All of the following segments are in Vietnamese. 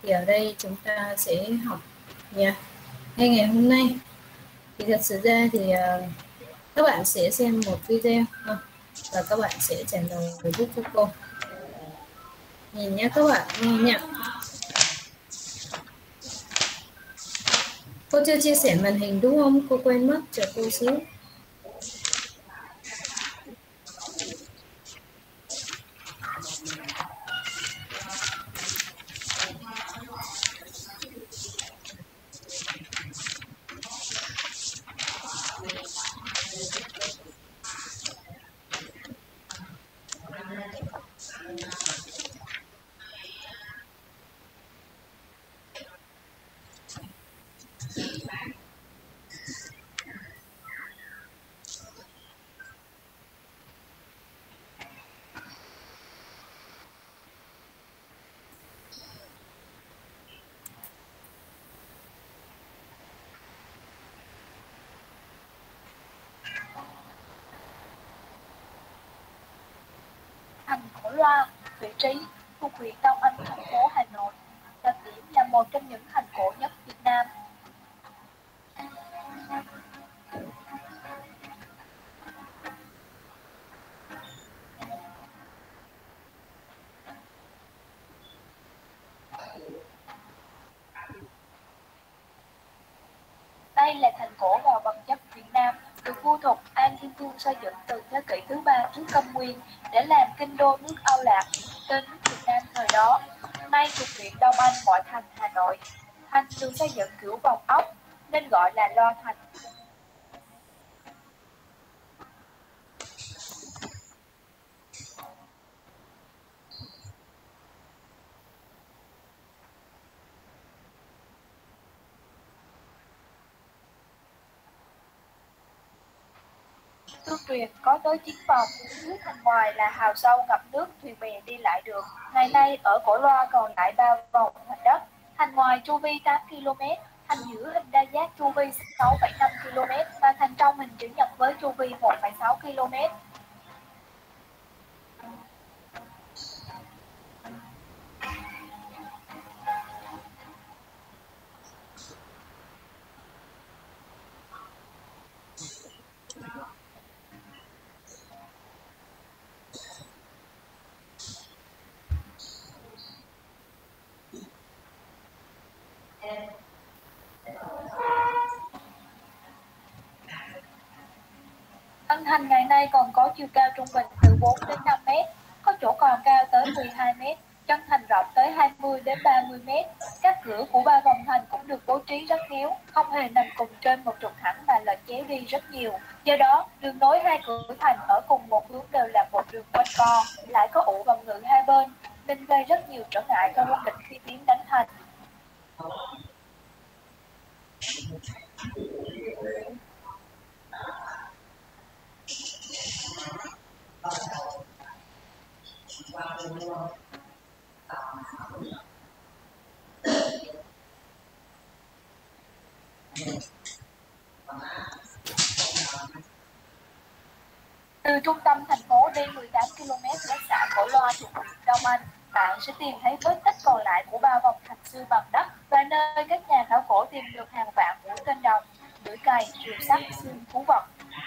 Thì ở đây chúng ta sẽ học nha. Ngay ngày hôm nay thì thật sự ra thì các bạn sẽ xem một video và các bạn sẽ trả lời giúp cho cô. Nhìn nhé các bạn, nghe nhé. Cô chưa chia sẻ màn hình đúng không? Cô quên mất, chờ cô xíu. Thành Cổ Loa, vị trí thuộc huyện Đông Anh, thành phố Hà Nội, đặc điểm là một trong những thành cổ nhất Việt Nam. Đây là thành cổ vào vật chất Việt Nam, được vua Thục An Thiên Vương xây dựng từ thế kỷ thứ 3 trước Công nguyên để làm kinh đô nước Âu Lạc, tên nước Việt Nam thời đó. Nay thuộc huyện Đông Anh, ngoại thành Hà Nội. Thành được xây dựng kiểu vòng ốc nên gọi là Loa Thành. Tương truyền có tới 9 vòng, dưới thành ngoài là hào sâu ngập nước, thuyền bè đi lại được. Ngày nay ở Cổ Loa còn lại 3 vòng thành đất, thành ngoài chu vi 8 km, thành giữa hình đa giác chu vi 6,5 km và thành trong hình chữ nhật với chu vi 1,6 km. Tân thành ngày nay còn có chiều cao trung bình từ 4 đến 5 mét, có chỗ còn cao tới 12 mét, chân thành rộng tới 20 đến 30 mét. Các cửa của 3 vòng thành cũng được bố trí rất khéo, không hề nằm cùng trên một trục thẳng mà lệch chéo đi rất nhiều. Do đó, đường nối hai cửa thành ở cùng một hướng đều là một đường quanh co, lại có ụ vòng ngự hai bên, nên gây rất nhiều trở ngại cho quân địch khi tiến đánh thành. Từ trung tâm thành phố đi 18 km đến xã Cổ Loa thuộc huyện Đông Anh, bạn sẽ tìm thấy vết tích còn lại của 3 vòng thành xưa bằng đất và nơi các nhà khảo cổ tìm được hàng vạn mũi tên đồng, lưỡi cày, rìu sắt, xương thú vật.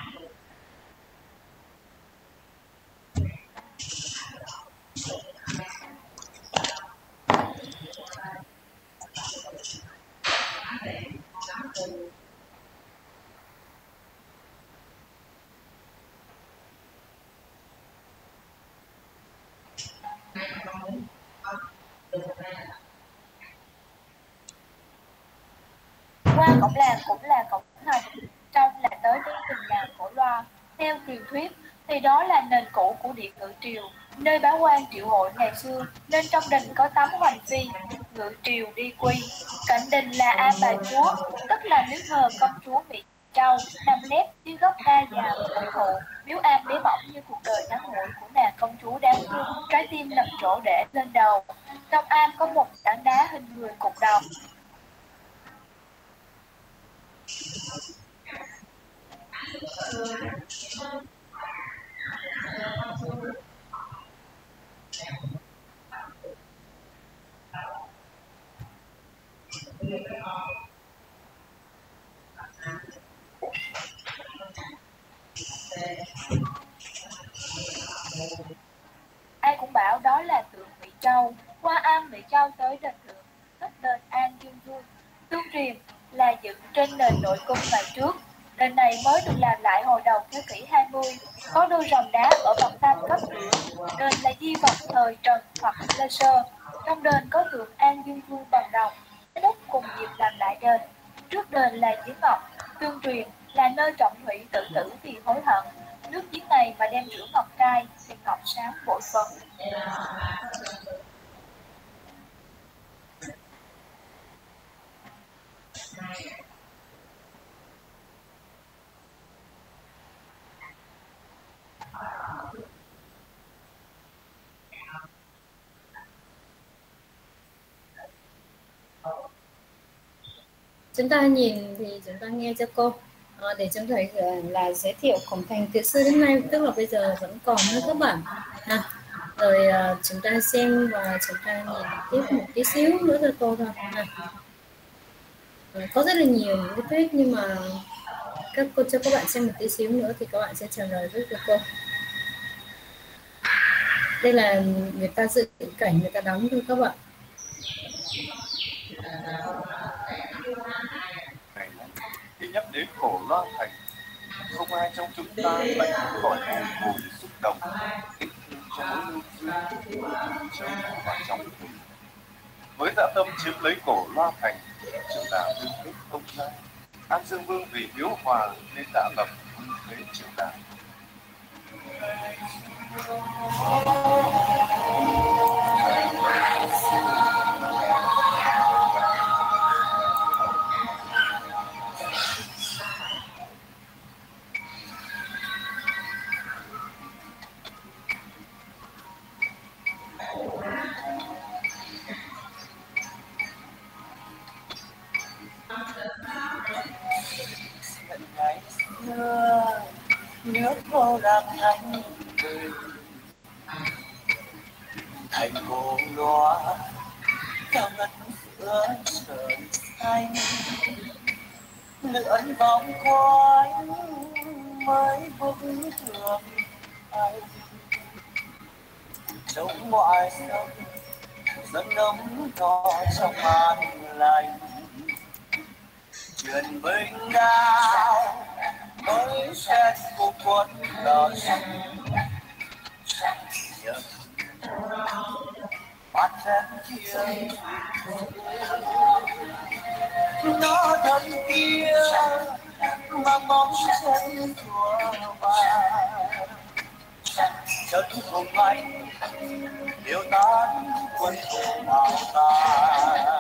Qua cổng làng cũng là cổng thành, trong là tới đến đình làng Cổ Loa. Theo truyền thuyết thì đó là nền cũ của Điện Ngự Triều, nơi bá quan triệu hội ngày xưa, nên trong đình có tấm hoành phi ngự triều đi quy. Cạnh đình là am bà chúa, tức là miếu thờ công chúa Mỹ Châu, nằm lép dưới gốc đa già cổ thụ. Miếu am bé bỏng như cuộc đời ngắn ngủi của nàng công chúa đáng thương, trái tim lầm chỗ để lên đầu. Trong am có một tảng đá hình người cục đầu. Ai cũng bảo đó là tượng Mỹ Châu. Qua Am Mỹ Châu tới đền thượng, cách đền An Dương Vương. Tương truyền là dựng trên nền nội cung ngày trước. Đền này mới được làm lại hồi đầu thế kỷ 20, có đôi rồng đá ở bậc tam cấp nữa. Đền là di vật thời Trần hoặc Lê Sơ. Trong đền có tượng An Dương Vương bằng đồng. Lúc cùng dịp làm lại đền. Trước đền là giếng ngọc. Tương truyền là nơi trọng thủy tự tử vì hối hận. Nước giếng này mà đem rửa ngọc trai thì ngọc sáng bội phần. Chúng ta nhìn thì chúng ta nghe cho cô. Để chúng thấy là giới thiệu khổng thành từ xưa đến nay, tức là bây giờ vẫn còn nữa các bạn. Rồi chúng ta xem và chúng ta nhìn tiếp một tí xíu nữa cho cô thôi. Có rất là nhiều những cái thuyết, nhưng mà cô cho các bạn xem một tí xíu nữa thì các bạn sẽ trả lời với cô. Đây là người ta dự cảnh người ta đóng thôi các bạn. Khi nhắc đến Cổ Loa Thành, không ai trong chúng ta lại khỏi bồi xúc động, thích cho mối lưu duyên trong và trong thủy. Với dạ tâm chiếm lấy Cổ Loa Thành, Triệu Đà đương hết không gian. An Dương Vương vì hiếu hòa nên đã lập thế Triệu Đà. Nước vô làm thành thành cổ loa cao ngất giữa trời xanh, lượn vòng quanh mới bức tường anh trong ngoại sông dẫn nấm to trong an lành. Truyền binh đao mới xét của quân đỏ xanh bắt em kia nó thân kia mang bóng chân của bà chân cùng anh điều tán quân thù nào ta.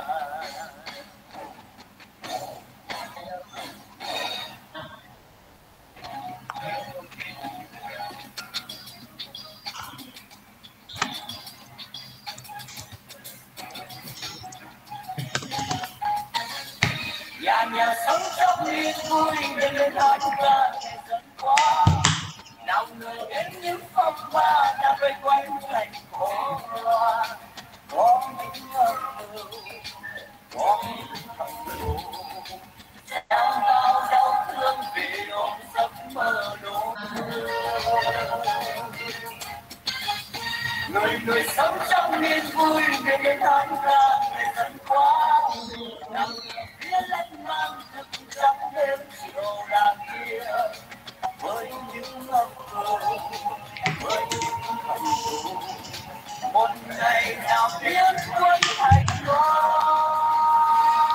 Nhà sống trong niềm vui đêm lên hát ca ngày dần qua, nào người đến những phong ba đã vây quanh thành cổ loa. Có những âm mưu, có những thầm lưu, đang bao đau thương vì ôm giấc mơ đổ mưa. Người sống trong niềm vui đêm lên hát ca ngày dần qua, nào lên mang thức trong đêm chiều đàn kia với những âm mưu, với những hận thù. Một ngày nào biết quân thành loa.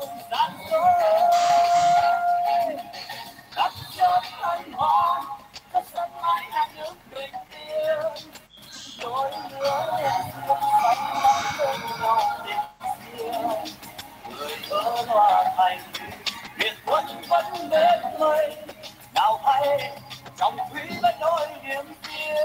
đường gian dối đất chợt thanh hoa đất sân mãi là nước bình yên đôi lứa em thương xanh nắng bên nhau tình xưa người thơ hoa thành biệt quân vẫn bên mây nào hay trong thủy vẫn đôi điểm riêng.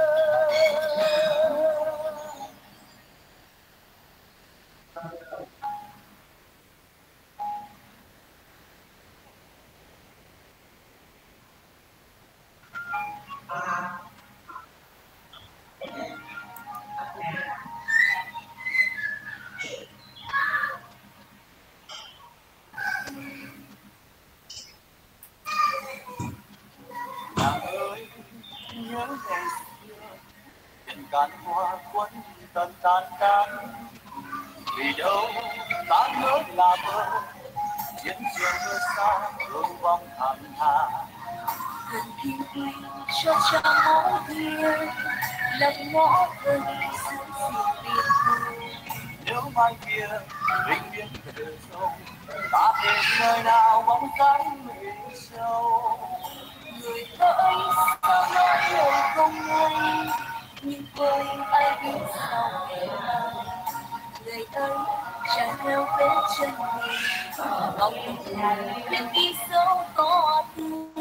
Nàng ơi nhớ ngày xưa tình can hoa quấn tận tan can vì đâu tan mới là mơ chiến trường mưa xa hương vong thẳm tha Hàn thiên quy cho cha máu kia lập ngõ từng sương xì biển nếu mai kia vĩnh viễn về sâu ta tìm nơi nào bóng cánh mình sâu người hỡi sao nói lời không hay nhưng quên ai biết sau ngày mai người ơi chẳng theo vết chân mình mong là đừng đi sâu có thương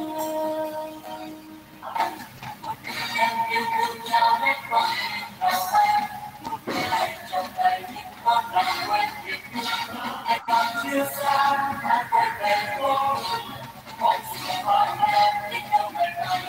em yêu thương nhau hết con một ngày lại trong tay những con lòng quên việc em còn chưa xa ta quay về phố một sự hỏi em đi đâu ngày nào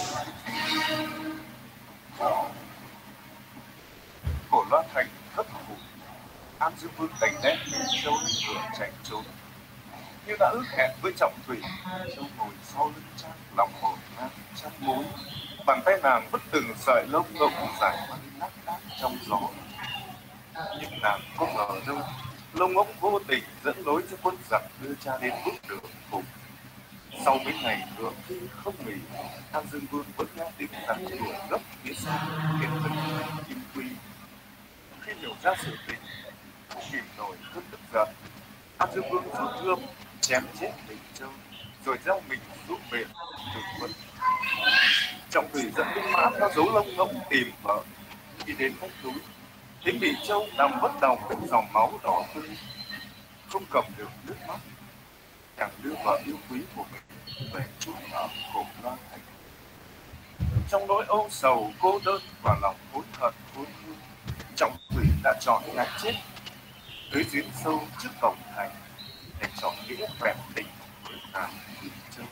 Cổ Loa Thành thất thủ, An Dương Vương đánh nét Châu vừa chạy trốn. Như đã ước hẹn với Trọng Thủy, Châu ngồi sau lưng Trang, lòng hồn ngang chăn mối. Bàn tay nàng vứt từng sợi lông ngỗng dài mắt lác đác trong gió. Nhưng nàng không ngờ đâu, lông ngỗng vô tình dẫn lối cho quân giặc đưa cha đến bước đường cùng. Sau mấy ngày ngựa thi không nghỉ, An Dương Vương vẫn nghe tiếng giặc đuổi gấp phía sau khiến thân Kim Quy. Khi hiểu ra sự tình, không kìm nổi cơn tức giận, An Dương Vương rút gươm chém chết Bình Châu, rồi gieo mình xuống biển từ quân. Trọng Thủy dẫn binh mã theo dấu lông ngỗng tìm vợ. Khi đến vách núi, thấy Bình Châu nằm bất động bên dòng máu đỏ tươi, không cầm được nước mắt, chàng đưa vợ yêu quý của mình về chốn ở Cổ Loa Thành. Trong nỗi âu sầu cô đơn và lòng hối hận hối hương, Trọng Thủy đã chọn cái chết tới giếng sâu trước cổng thành để chọn nghĩa vẹn tình với nàng Bình Châu.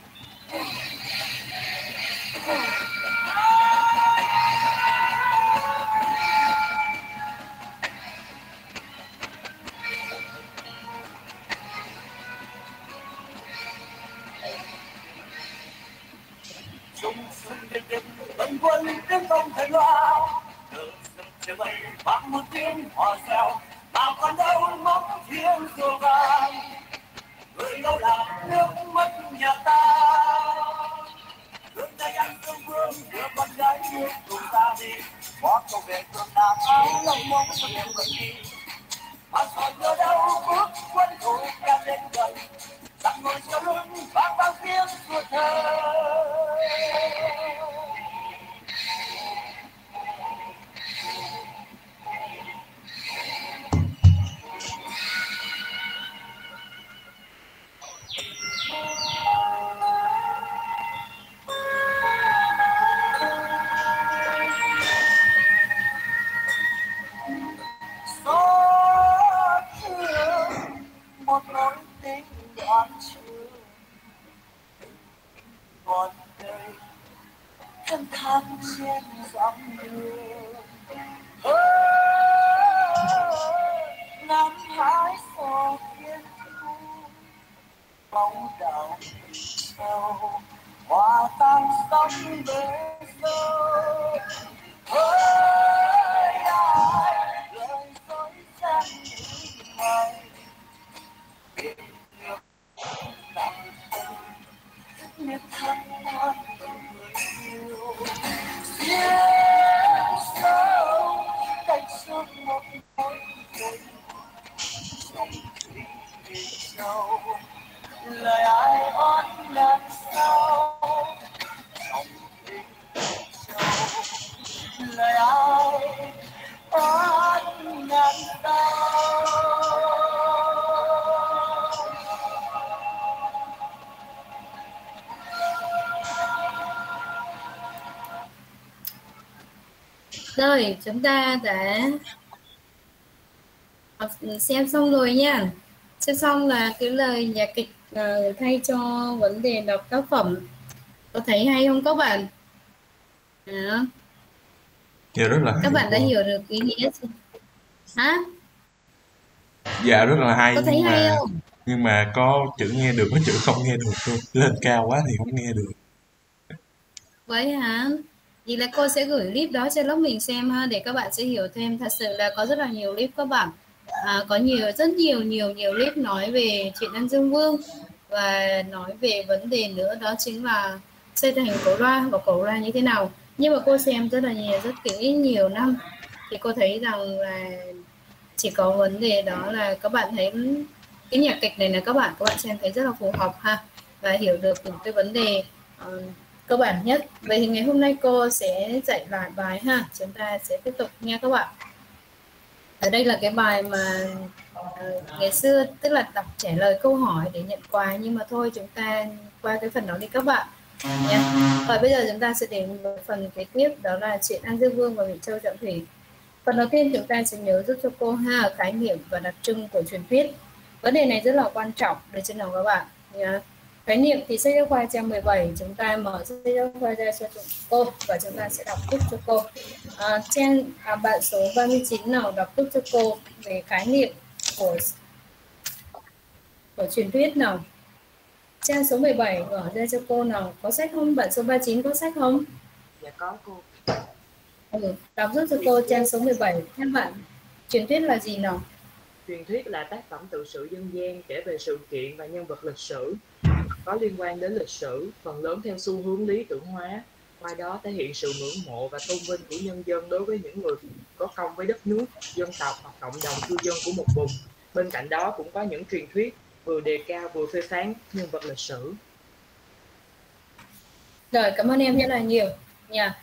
Trung xuân đêm đêm tận quân tiếng công thành loa nở rực trời bay vang một tiếng hò reo nào còn đâu mong thiên rùa vàng người đâu là nước mất nhà ta hướng tay anh Dương Vương đưa con gái yêu cùng ta đi có câu về phương Nam áo lòng mong cho em vẫn đi mà còn nhớ đâu bước quân thủ càng đến gần giặc ngồi sau lưng vang vang tiếng ruột thơ. Một nỗi tình đoan chưa còn đây thân thang trên dòng đường ngắm hái sò thiên thu bóng đào sâu hoa tan sông bể sâu ai lời dối gian mày biết thân ngoan người yêu giếng sâu cạnh suốt một mối tình dòng thủy vì sâu, lời ai oán ngàn sao trong tình sâu, lời ai oán ngàn sao. Rồi, chúng ta đã xem xong rồi nha. Xem xong là cái lời nhạc kịch thay cho vấn đề đọc tác phẩm. Có thấy hay không các bạn? Đó. Dạ rất là hay. Các bạn đã hiểu được ý nghĩa chưa? Hả? Dạ rất là hay, Có thấy hay không? nhưng mà có chữ nghe được, có chữ không nghe được thôi. Lên cao quá thì không nghe được. Vậy hả? Vậy là cô sẽ gửi clip đó cho lớp mình xem ha, để các bạn sẽ hiểu thêm. Thật sự là có rất là nhiều clip các bạn. Có rất nhiều clip nói về chuyện An Dương Vương, và nói về vấn đề nữa đó chính là xây thành cổ loa và cổ loa như thế nào. Nhưng mà cô xem rất là rất kỹ nhiều năm thì cô thấy rằng là chỉ có vấn đề đó là các bạn thấy cái nhạc kịch này là các bạn xem thấy rất là phù hợp ha, và hiểu được những cái vấn đề cơ bản nhất. Vậy thì ngày hôm nay cô sẽ dạy lại bài ha, chúng ta sẽ tiếp tục nghe các bạn. Ở đây là cái bài mà ngày xưa tức là đọc trả lời câu hỏi để nhận quà, nhưng mà thôi chúng ta qua cái phần đó đi các bạn nhé. Và bây giờ chúng ta sẽ đến với phần kế tiếp, đó là chuyện An Dương Vương và Vị Châu Trọng Thủy. Phần đầu tiên chúng ta sẽ nhớ giúp cho cô ha khái niệm và đặc trưng của truyền thuyết. Vấn đề này rất là quan trọng để trên đầu các bạn nhé. Khái niệm thì sách giáo khoa trang 17, chúng ta mở sách giáo khoa ra cho cô và chúng ta sẽ đọc giúp cho cô. Bạn số 39 nào đọc giúp cho cô về khái niệm của truyền thuyết nào. Trang số 17 mở ra cho cô nào. Có sách không? Bạn số 39 có sách không? Dạ có cô. Đọc giúp cho cô trang số 17. Theo bạn, truyền thuyết là gì nào? Truyền thuyết là tác phẩm tự sự dân gian kể về sự kiện và nhân vật lịch sử, có liên quan đến lịch sử, phần lớn theo xu hướng lý tưởng hóa, qua đó thể hiện sự ngưỡng mộ và tôn vinh của nhân dân đối với những người có công với đất nước, dân tộc hoặc cộng đồng cư dân của một vùng. Bên cạnh đó cũng có những truyền thuyết vừa đề cao vừa phê phán nhân vật lịch sử. Rồi, cảm ơn em rất là nhiều nha.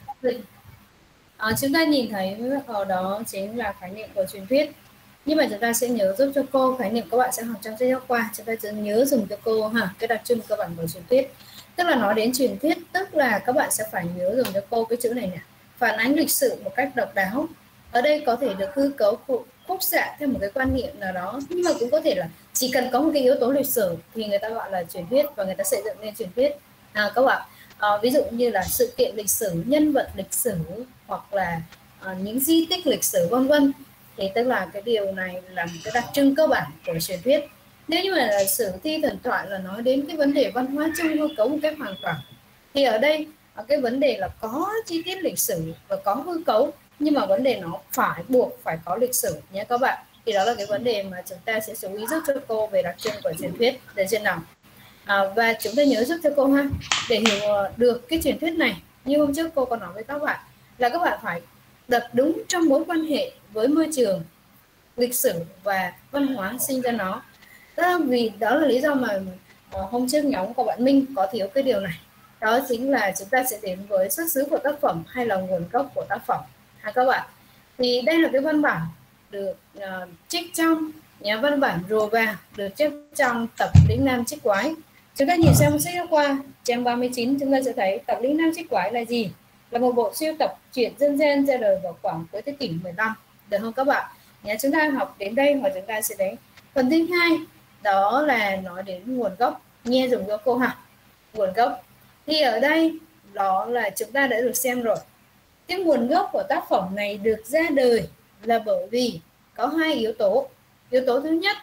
Chúng ta nhìn thấy ở đó chính là khái niệm của truyền thuyết, nhưng mà chúng ta sẽ nhớ giúp cho cô khái niệm các bạn sẽ học trong sách giáo khoa, chúng ta sẽ nhớ dùng cho cô ha cái đặc trưng cơ bản của truyền thuyết. Tức là nói đến truyền thuyết, tức là các bạn sẽ phải nhớ dùng cho cô cái chữ này nè, phản ánh lịch sử một cách độc đáo. Ở đây có thể được hư cấu khúc xạ theo một cái quan niệm nào đó, nhưng mà cũng có thể là chỉ cần có một cái yếu tố lịch sử thì người ta gọi là truyền thuyết và người ta xây dựng nên truyền thuyết. Các bạn ví dụ như là sự kiện lịch sử, nhân vật lịch sử, hoặc là những di tích lịch sử vân vân, thì tức là cái điều này là một cái đặc trưng cơ bản của truyền thuyết. Nếu như mà là sử thi thần thoại là nói đến cái vấn đề văn hóa chung hư cấu một cách hoàn toàn, thì ở đây cái vấn đề là có chi tiết lịch sử và có hư cấu, nhưng mà vấn đề nó buộc phải có lịch sử nhé các bạn. Thì đó là cái vấn đề mà chúng ta sẽ chú ý giúp cho cô về đặc trưng của truyền thuyết để trên nào. Và chúng ta nhớ giúp cho cô ha, để hiểu được cái truyền thuyết này, như hôm trước cô còn nói với các bạn là các bạn phải đặt đúng trong mối quan hệ với môi trường, lịch sử và văn hóa sinh ra nó. Vì đó là lý do mà hôm trước nhóm của bạn Minh có thiếu cái điều này. Đó chính là chúng ta sẽ đến với xuất xứ của tác phẩm hay là nguồn gốc của tác phẩm các bạn. Thì đây là cái văn bản được trích trong văn bản Rùa Vàng, được trích trong tập Lĩnh Nam Trích Quái. Chúng ta nhìn xem sách giáo khoa trang 39, chúng ta sẽ thấy tập Lĩnh Nam Trích Quái là gì? Là một bộ sưu tập truyện dân gian ra đời vào khoảng cuối thế kỷ 15, được không các bạn? Chúng ta học đến đây và chúng ta sẽ đến phần thứ hai, đó là nói đến nguồn gốc. Nghe dùng cho cô ha. Nguồn gốc thì ở đây đó là chúng ta đã được xem rồi. Cái nguồn gốc của tác phẩm này được ra đời là bởi vì có hai yếu tố. Yếu tố thứ nhất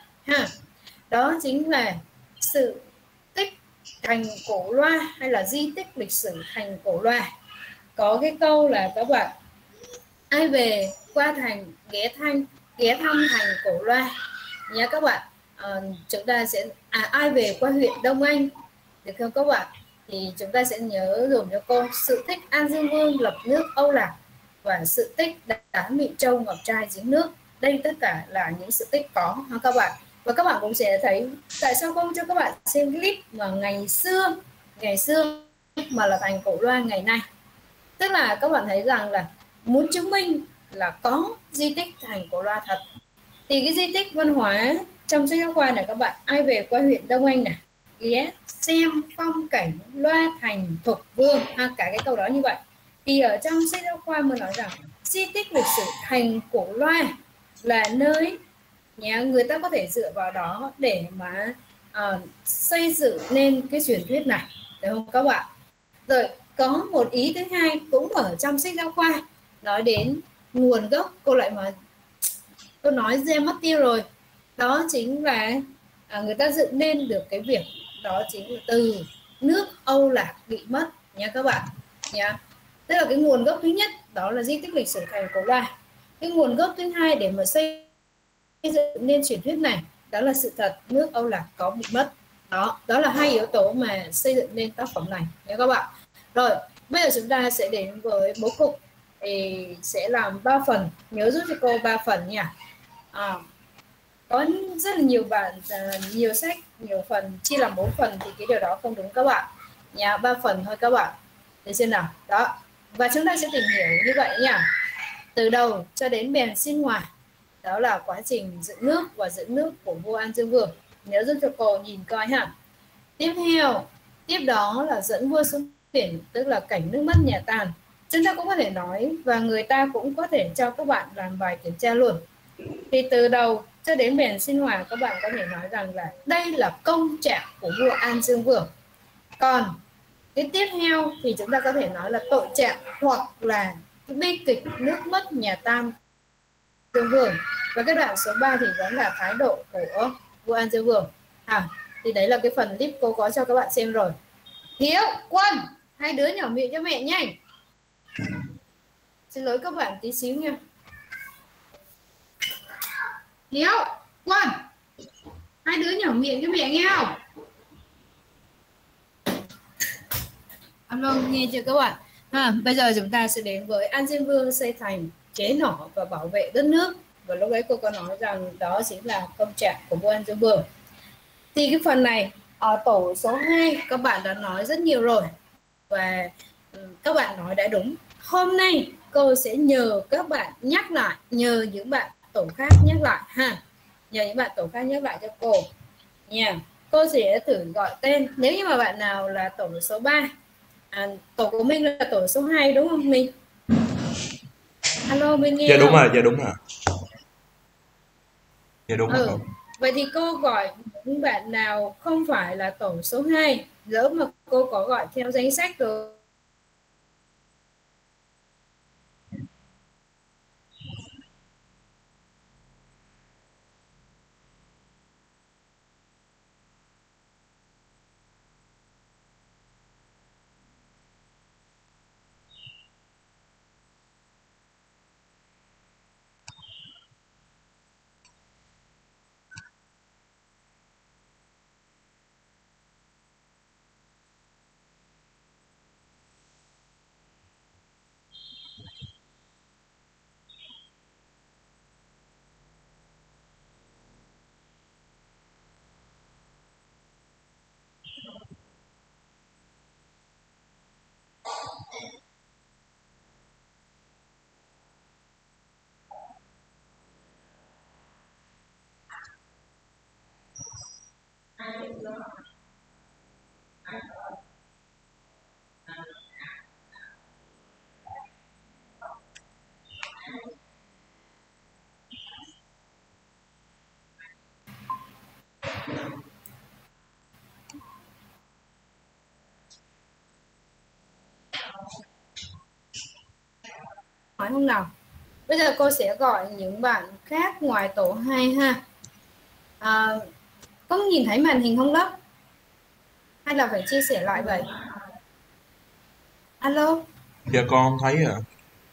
đó chính là sự tích thành cổ loa hay là di tích lịch sử thành cổ loa. Có cái câu là các bạn ai về qua thành ghé thăm thành cổ loa nhé các bạn. Chúng ta sẽ ai về qua huyện Đông Anh, được không các bạn? Thì chúng ta sẽ nhớ dùng cho cô sự tích An Dương Vương lập nước Âu Lạc và sự tích đá Mị Châu ngọc trai giếng nước. Đây tất cả là những sự tích có các bạn. Và các bạn cũng sẽ thấy tại sao không cho các bạn xem clip mà ngày xưa mà là thành Cổ Loa ngày nay. Tức là các bạn thấy rằng là muốn chứng minh là có di tích thành Cổ Loa thật, thì cái di tích văn hóa trong sách giáo khoa này, các bạn ai về qua huyện Đông Anh này ghé xem phong cảnh Loa Thành Thục Vương cả cái câu đó như vậy. Thì ở trong sách giáo khoa mới nói rằng di tích lịch sử thành Cổ Loa là nơi người ta có thể dựa vào đó để mà xây dựng nên cái truyền thuyết này, được không các bạn? Rồi có một ý thứ hai cũng ở trong sách giáo khoa nói đến nguồn gốc. Cô lại mà tôi nói ra mất tiêu rồi, đó chính là người ta dựng nên được cái việc đó chính là từ nước Âu Lạc bị mất nha các bạn nha. Tức là cái nguồn gốc thứ nhất đó là di tích lịch sử thành Cổ Loa. Cái nguồn gốc thứ hai để mà xây dựng nên truyền thuyết này đó là sự thật nước Âu Lạc có bị mất. Đó là hai yếu tố mà xây dựng nên tác phẩm này nha các bạn. Rồi bây giờ chúng ta sẽ đến với bố cục, thì sẽ làm 3 phần, nhớ giúp cho cô 3 phần nha. Có rất là nhiều bạn nhiều sách nhiều phần chia làm 4 phần thì cái điều đó không đúng các bạn nha. 3 phần thôi các bạn, để xem nào. Đó, và chúng ta sẽ tìm hiểu như vậy nha, từ đầu cho đến bèn sinh hoạt, đó là quá trình dựng nước và dựng nước của vua An Dương Vương. Nhớ giúp cho cô nhìn coi ha. Tiếp đó là dẫn vua xuống biển, tức là cảnh nước mất nhà tàn. Chúng ta cũng có thể nói và người ta cũng có thể cho các bạn làm bài kiểm tra luôn. Thì từ đầu cho đến bèn sinh hoạt, các bạn có thể nói rằng là đây là công trạng của vua An Dương Vương. Còn cái tiếp theo thì chúng ta có thể nói là tội trạng hoặc là bi kịch nước mất nhà Tam Dương Vương. Và cái đoạn số 3 thì vẫn là thái độ của vua An Dương Vương. Thì đấy là cái phần clip cô có cho các bạn xem rồi. Hiếu, Quân, hai đứa nhỏ miệng cho mẹ nhanh. Xin lỗi các bạn tí xíu nha. Hiếu, Quân, hai đứa nhỏ miệng cho mẹ nghe không? Alo, nghe chưa các bạn? Bây giờ chúng ta sẽ đến với An Dương Vương xây thành, chế nỏ và bảo vệ đất nước. Và lúc đấy cô có nói rằng đó chính là công trạng của vua An Dương Vương. Thì cái phần này ở tổ số 2 các bạn đã nói rất nhiều rồi, và các bạn nói đã đúng. Hôm nay cô sẽ nhờ các bạn nhắc lại, nhờ những bạn tổ khác nhắc lại nhờ những bạn tổ khác nhắc lại cho cô nha. Cô sẽ thử gọi tên. Nếu như mà bạn nào là tổ số 3, tổ của mình là tổ số 2 đúng không Minh? Alo, Minh nghe Dạ đúng không? rồi, dạ đúng rồi. Dạ đúng rồi. Vậy thì cô gọi những bạn nào không phải là tổ số 2, lỡ mà cô có gọi theo danh sách rồi hỏi không nào? Bây giờ cô sẽ gọi những bạn khác ngoài tổ 2 ha. Có nhìn thấy màn hình không lớp? Hay là phải chia sẻ lại vậy? Alo? Dạ con không thấy ạ.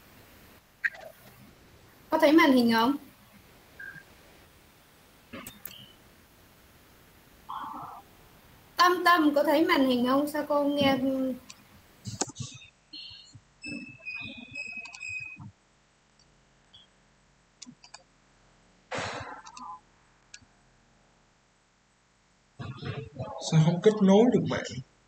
Có thấy màn hình không? Tâm có thấy màn hình không? Sao cô nghe Sao không kết nối được bạn?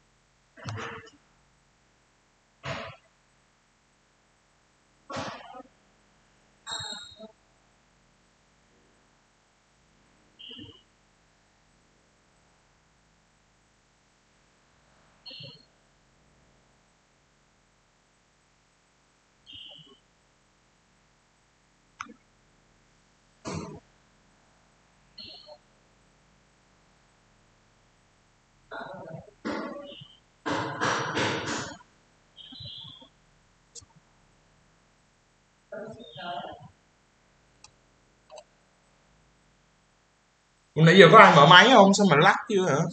Nãy giờ có ai mở máy không? Sao mà lắc chưa hả?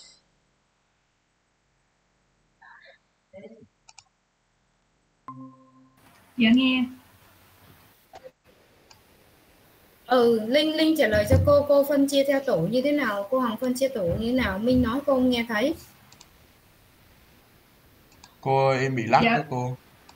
Dạ nghe. Linh trả lời cho cô phân chia theo tổ như thế nào, cô Hằng phân chia tổ như thế nào, Minh nói cô không nghe thấy. Cô ơi, em bị lắc Dạ. đó cô.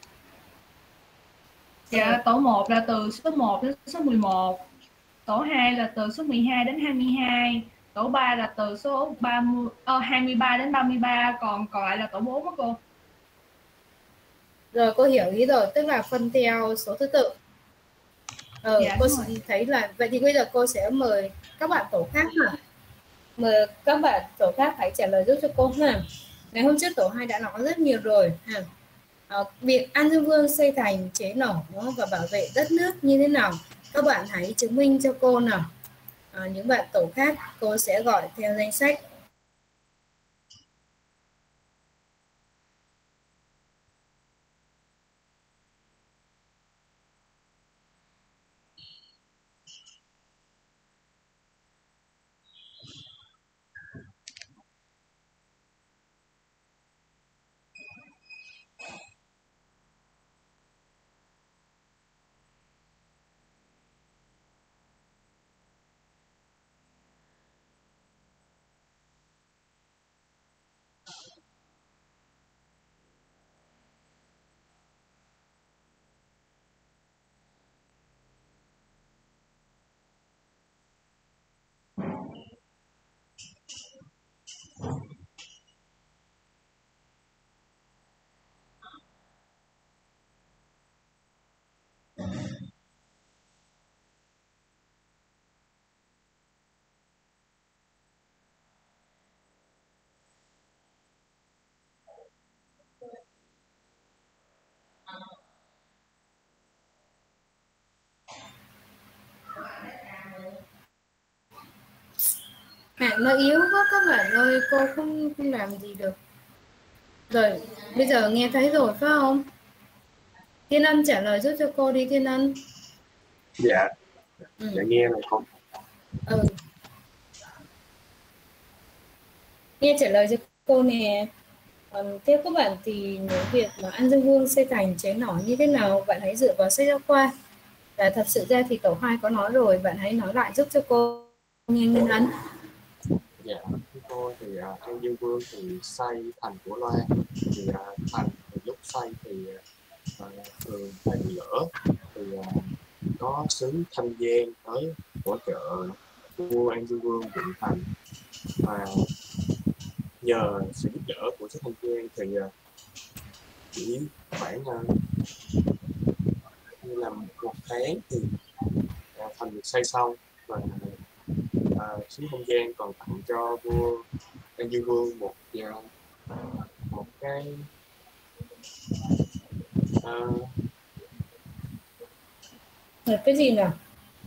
Dạ, tổ 1 là từ số 1 đến số 11, tổ 2 là từ số 12 đến 22, tổ 3 là từ số 23 đến 33, còn lại là tổ 4 đó cô. Rồi cô hiểu ý rồi, tức là phân theo số thứ tự. Dạ, cô đúng rồi. thấy là vậy thì bây giờ cô sẽ mời các bạn tổ khác mà. Mời các bạn tổ khác hãy trả lời giúp cho cô ha. Ngày hôm trước tổ 2 đã nói rất nhiều rồi ha. Việc An Dương Vương xây thành chế nổ và bảo vệ đất nước như thế nào, các bạn hãy chứng minh cho cô nào. Những bạn tổ khác cô sẽ gọi theo danh sách. Mạng nó yếu quá các bạn ơi, cô không làm gì được. Rồi, bây giờ nghe thấy rồi phải không? Thiên Ân trả lời giúp cho cô đi Thiên Ân. Dạ. Dạ nghe rồi con. Nghe trả lời cho cô nè. Theo các bạn thì những việc mà An Dương Vương xây thành chế nỏ như thế nào, bạn hãy dựa vào sách giáo khoa. Và thật sự ra thì tổ 2 có nói rồi, bạn hãy nói lại giúp cho cô nghe Nguyên Ân. Dạ, chúng tôi thì An Dương Vương thì xây thành của Loan, thì thành thì lúc xây thì thường hay bị lỡ, thì có sứ Thanh Giang tới hỗ trợ vua An Dương Vương dựng thành, và nhờ sự giúp đỡ của sứ Thanh Giang thì chỉ khoảng như là một tháng thì thành được xây xong, và sứ Thanh Giang còn tặng cho vua An Dương Vương một cái cái gì nào?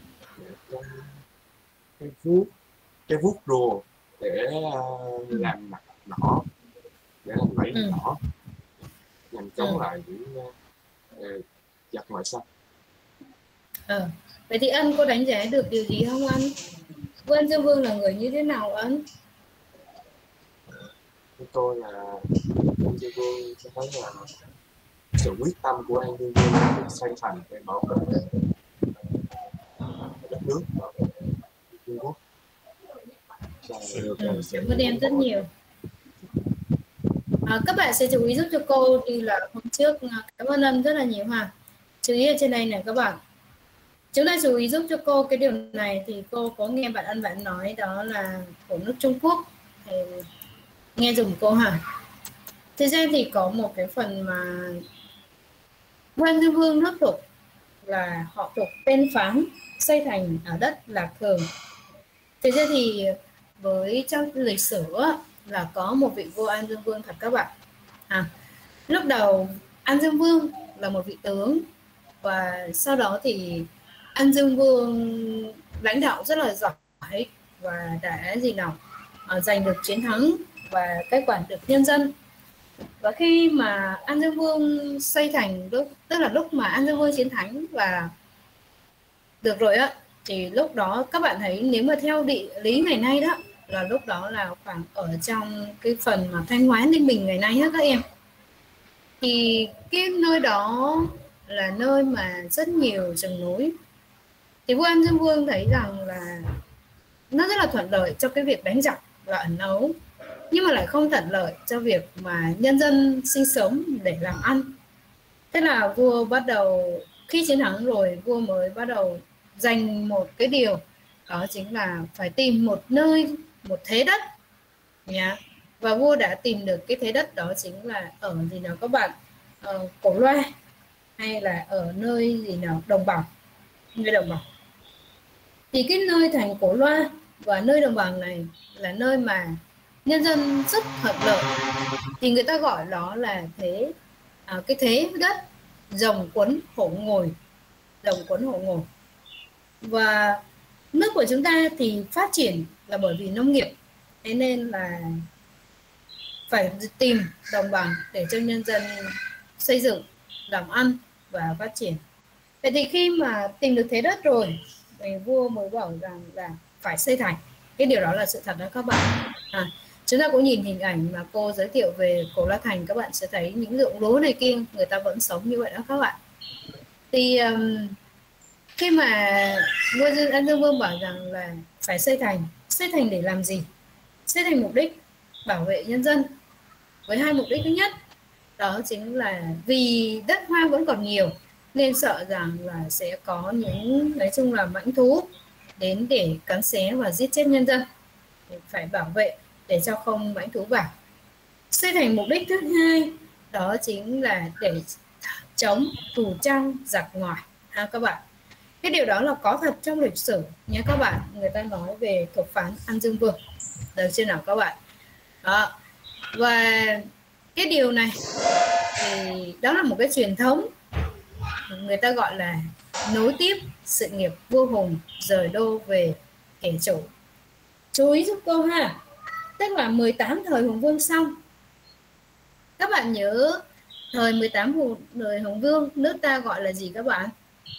Cái vuốt rùa để làm mặt nỏ, để làm bẫy nỏ, nhằm chống lại những giặc ngoại xâm. Vậy thì Ân có đánh giá được điều gì không Ân? Vua An Dương Vương là người như thế nào Ân? Tôi là An Dương Vương, tôi thấy là sự quyết tâm của An Dương Vương xây thành để bảo vệ đất nước, bảo vệ Trung Quốc. Cảm ơn em rất nhiều. Các bạn sẽ chú ý giúp cho cô như là hôm trước. Cảm ơn Ân rất là nhiều ha. Chú ý ở trên đây này các bạn. Chúng ta chú ý giúp cho cô cái điều này thì cô có nghe bạn Ân bạn nói đó là của nước Trung Quốc. thầy nghe dùm cô hả? Thực ra thì có một cái phần mà Quan Dương Vương nước Thục là họ Thục tên phán xây thành ở đất Lạc Thường. Thực ra thì với trong lịch sử là có một vị vua An Dương Vương thật các bạn. Lúc đầu An Dương Vương là một vị tướng, và sau đó thì An Dương Vương lãnh đạo rất là giỏi và đã giành được chiến thắng và cai quản được nhân dân. Và khi mà An Dương Vương xây thành, tức là lúc mà An Dương Vương chiến thắng và được rồi á, thì lúc đó các bạn thấy nếu mà theo địa lý ngày nay đó, là lúc đó là khoảng ở trong cái phần mà Thanh Hóa Ninh Bình ngày nay á các em, thì cái nơi đó là nơi mà rất nhiều rừng núi. Thì vua An Dương Vương thấy rằng là nó rất là thuận lợi cho cái việc đánh giặc và ẩn náu, nhưng mà lại không thuận lợi cho việc mà nhân dân sinh sống để làm ăn. Thế là vua bắt đầu, khi chiến thắng rồi, vua mới bắt đầu dành một cái điều, đó chính là phải tìm một nơi, một thế đất nhá. Và vua đã tìm được cái thế đất đó chính là ở gì nào các bạn, Cổ Loa, hay là ở nơi gì nào đồng bằng, nơi đồng bằng. Thì cái nơi thành Cổ Loa và nơi đồng bằng này là nơi mà nhân dân rất thuận lợi, thì người ta gọi đó là cái thế đất rồng quấn hổ ngồi, rồng quấn hổ ngồi. Và nước của chúng ta thì phát triển là bởi vì nông nghiệp, thế nên là phải tìm đồng bằng để cho nhân dân xây dựng, làm ăn và phát triển. Vậy thì khi mà tìm được thế đất rồi, thì vua mới bảo rằng là phải xây thành. Cái điều đó là sự thật đó các bạn. Chúng ta cũng nhìn hình ảnh mà cô giới thiệu về Cổ La Thành, các bạn sẽ thấy những ruộng lúa này kia, người ta vẫn sống như vậy đó các bạn. Thì khi mà vua An Dương Vương bảo rằng là phải xây thành để làm gì? Xây thành mục đích bảo vệ nhân dân, với hai mục đích. Thứ nhất đó chính là vì đất hoang vẫn còn nhiều, nên sợ rằng là sẽ có những, nói chung là mãnh thú đến để cắn xé và giết chết nhân dân, phải bảo vệ để cho không mãnh thú vào. Xây thành mục đích thứ hai đó chính là để chống thù trong giặc ngoài các bạn. Cái điều đó là có thật trong lịch sử nhé các bạn. Người ta nói về thục phán An Dương Vương, được chưa nào các bạn? Đó. Và cái điều này thì đó là một cái truyền thống, người ta gọi là nối tiếp sự nghiệp vua hùng rời đô về kẻ chủ. Chú ý giúp cô ha, tức là 18 thời Hùng Vương xong. Các bạn nhớ thời 18 đời Hùng Vương nước ta gọi là gì các bạn?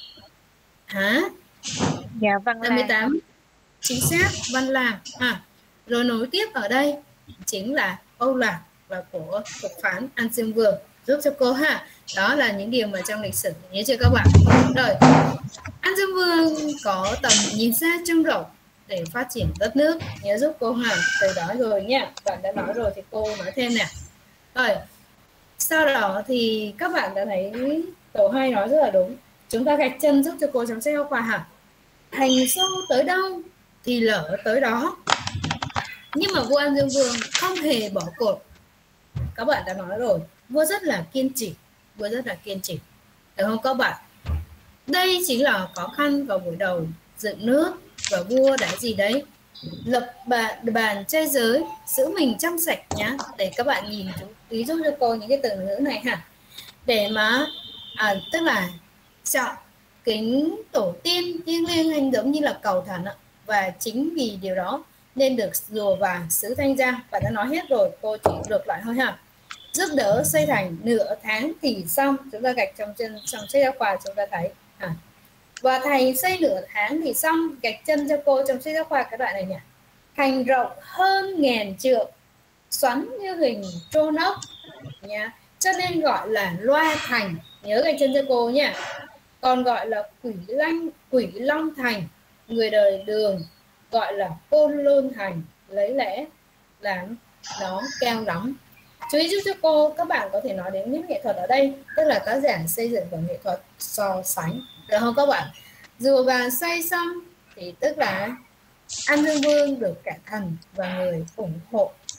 Dạ Văn Lang. 18 chính xác, Văn Lang. Rồi nối tiếp ở đây chính là Âu Lạc, là của thục phán An Dương Vương. Giúp cho cô ha. Đó là những điều mà trong lịch sử, nhớ chưa các bạn? Rồi, An Dương Vương có tầm nhìn xa trông rộng để phát triển đất nước, nhớ giúp cô ha. Từ đó rồi nha, bạn đã nói rồi thì cô nói thêm nè. Rồi, sau đó thì các bạn đã thấy tổ 2 nói rất là đúng. Chúng ta gạch chân giúp cho cô trong sách giáo khoa hả? Hành sâu tới đâu thì lở tới đó. Nhưng mà vua An Dương Vương không hề bỏ cuộc. Các bạn đã nói rồi, vua rất là kiên trì, được không các bạn? Đây chính là khó khăn vào buổi đầu dựng nước, và vua đã gì đấy? Lập bàn trai giới, giữ mình trong sạch nhá. Để các bạn nhìn ý giúp cho cô những cái từ ngữ này hả? Để mà tức là chọn kính tổ tiên thiêng liêng hành giống như là cầu thần ạ. Và chính vì điều đó nên được rùa vàng xứ Thanh Giang. Bạn đã nói hết rồi, cô chỉ lược lại thôi ha. Giúp đỡ xây thành nửa tháng thì xong. Chúng ta gạch trong sách giáo khoa chúng ta thấy và thành xây nửa tháng thì xong, gạch chân cho cô trong sách giáo khoa cái đoạn này nhỉ. Thành rộng hơn 1000 trượng, xoắn như hình trôn ốc nha, cho nên gọi là Loa Thành, nhớ gạch chân cho cô nha. Còn gọi là Quỷ Long Thành, người đời Đường gọi là Côn Lôn Thành, lấy lẽ làm nó keo lắm. Chú ý giúp cho cô, các bạn có thể nói đến những nghệ thuật ở đây, tức là tác giả xây dựng bằng nghệ thuật so sánh, được không các bạn? Rùa vàng xây xong thì tức là An Dương Vương được cả thần và người ủng hộ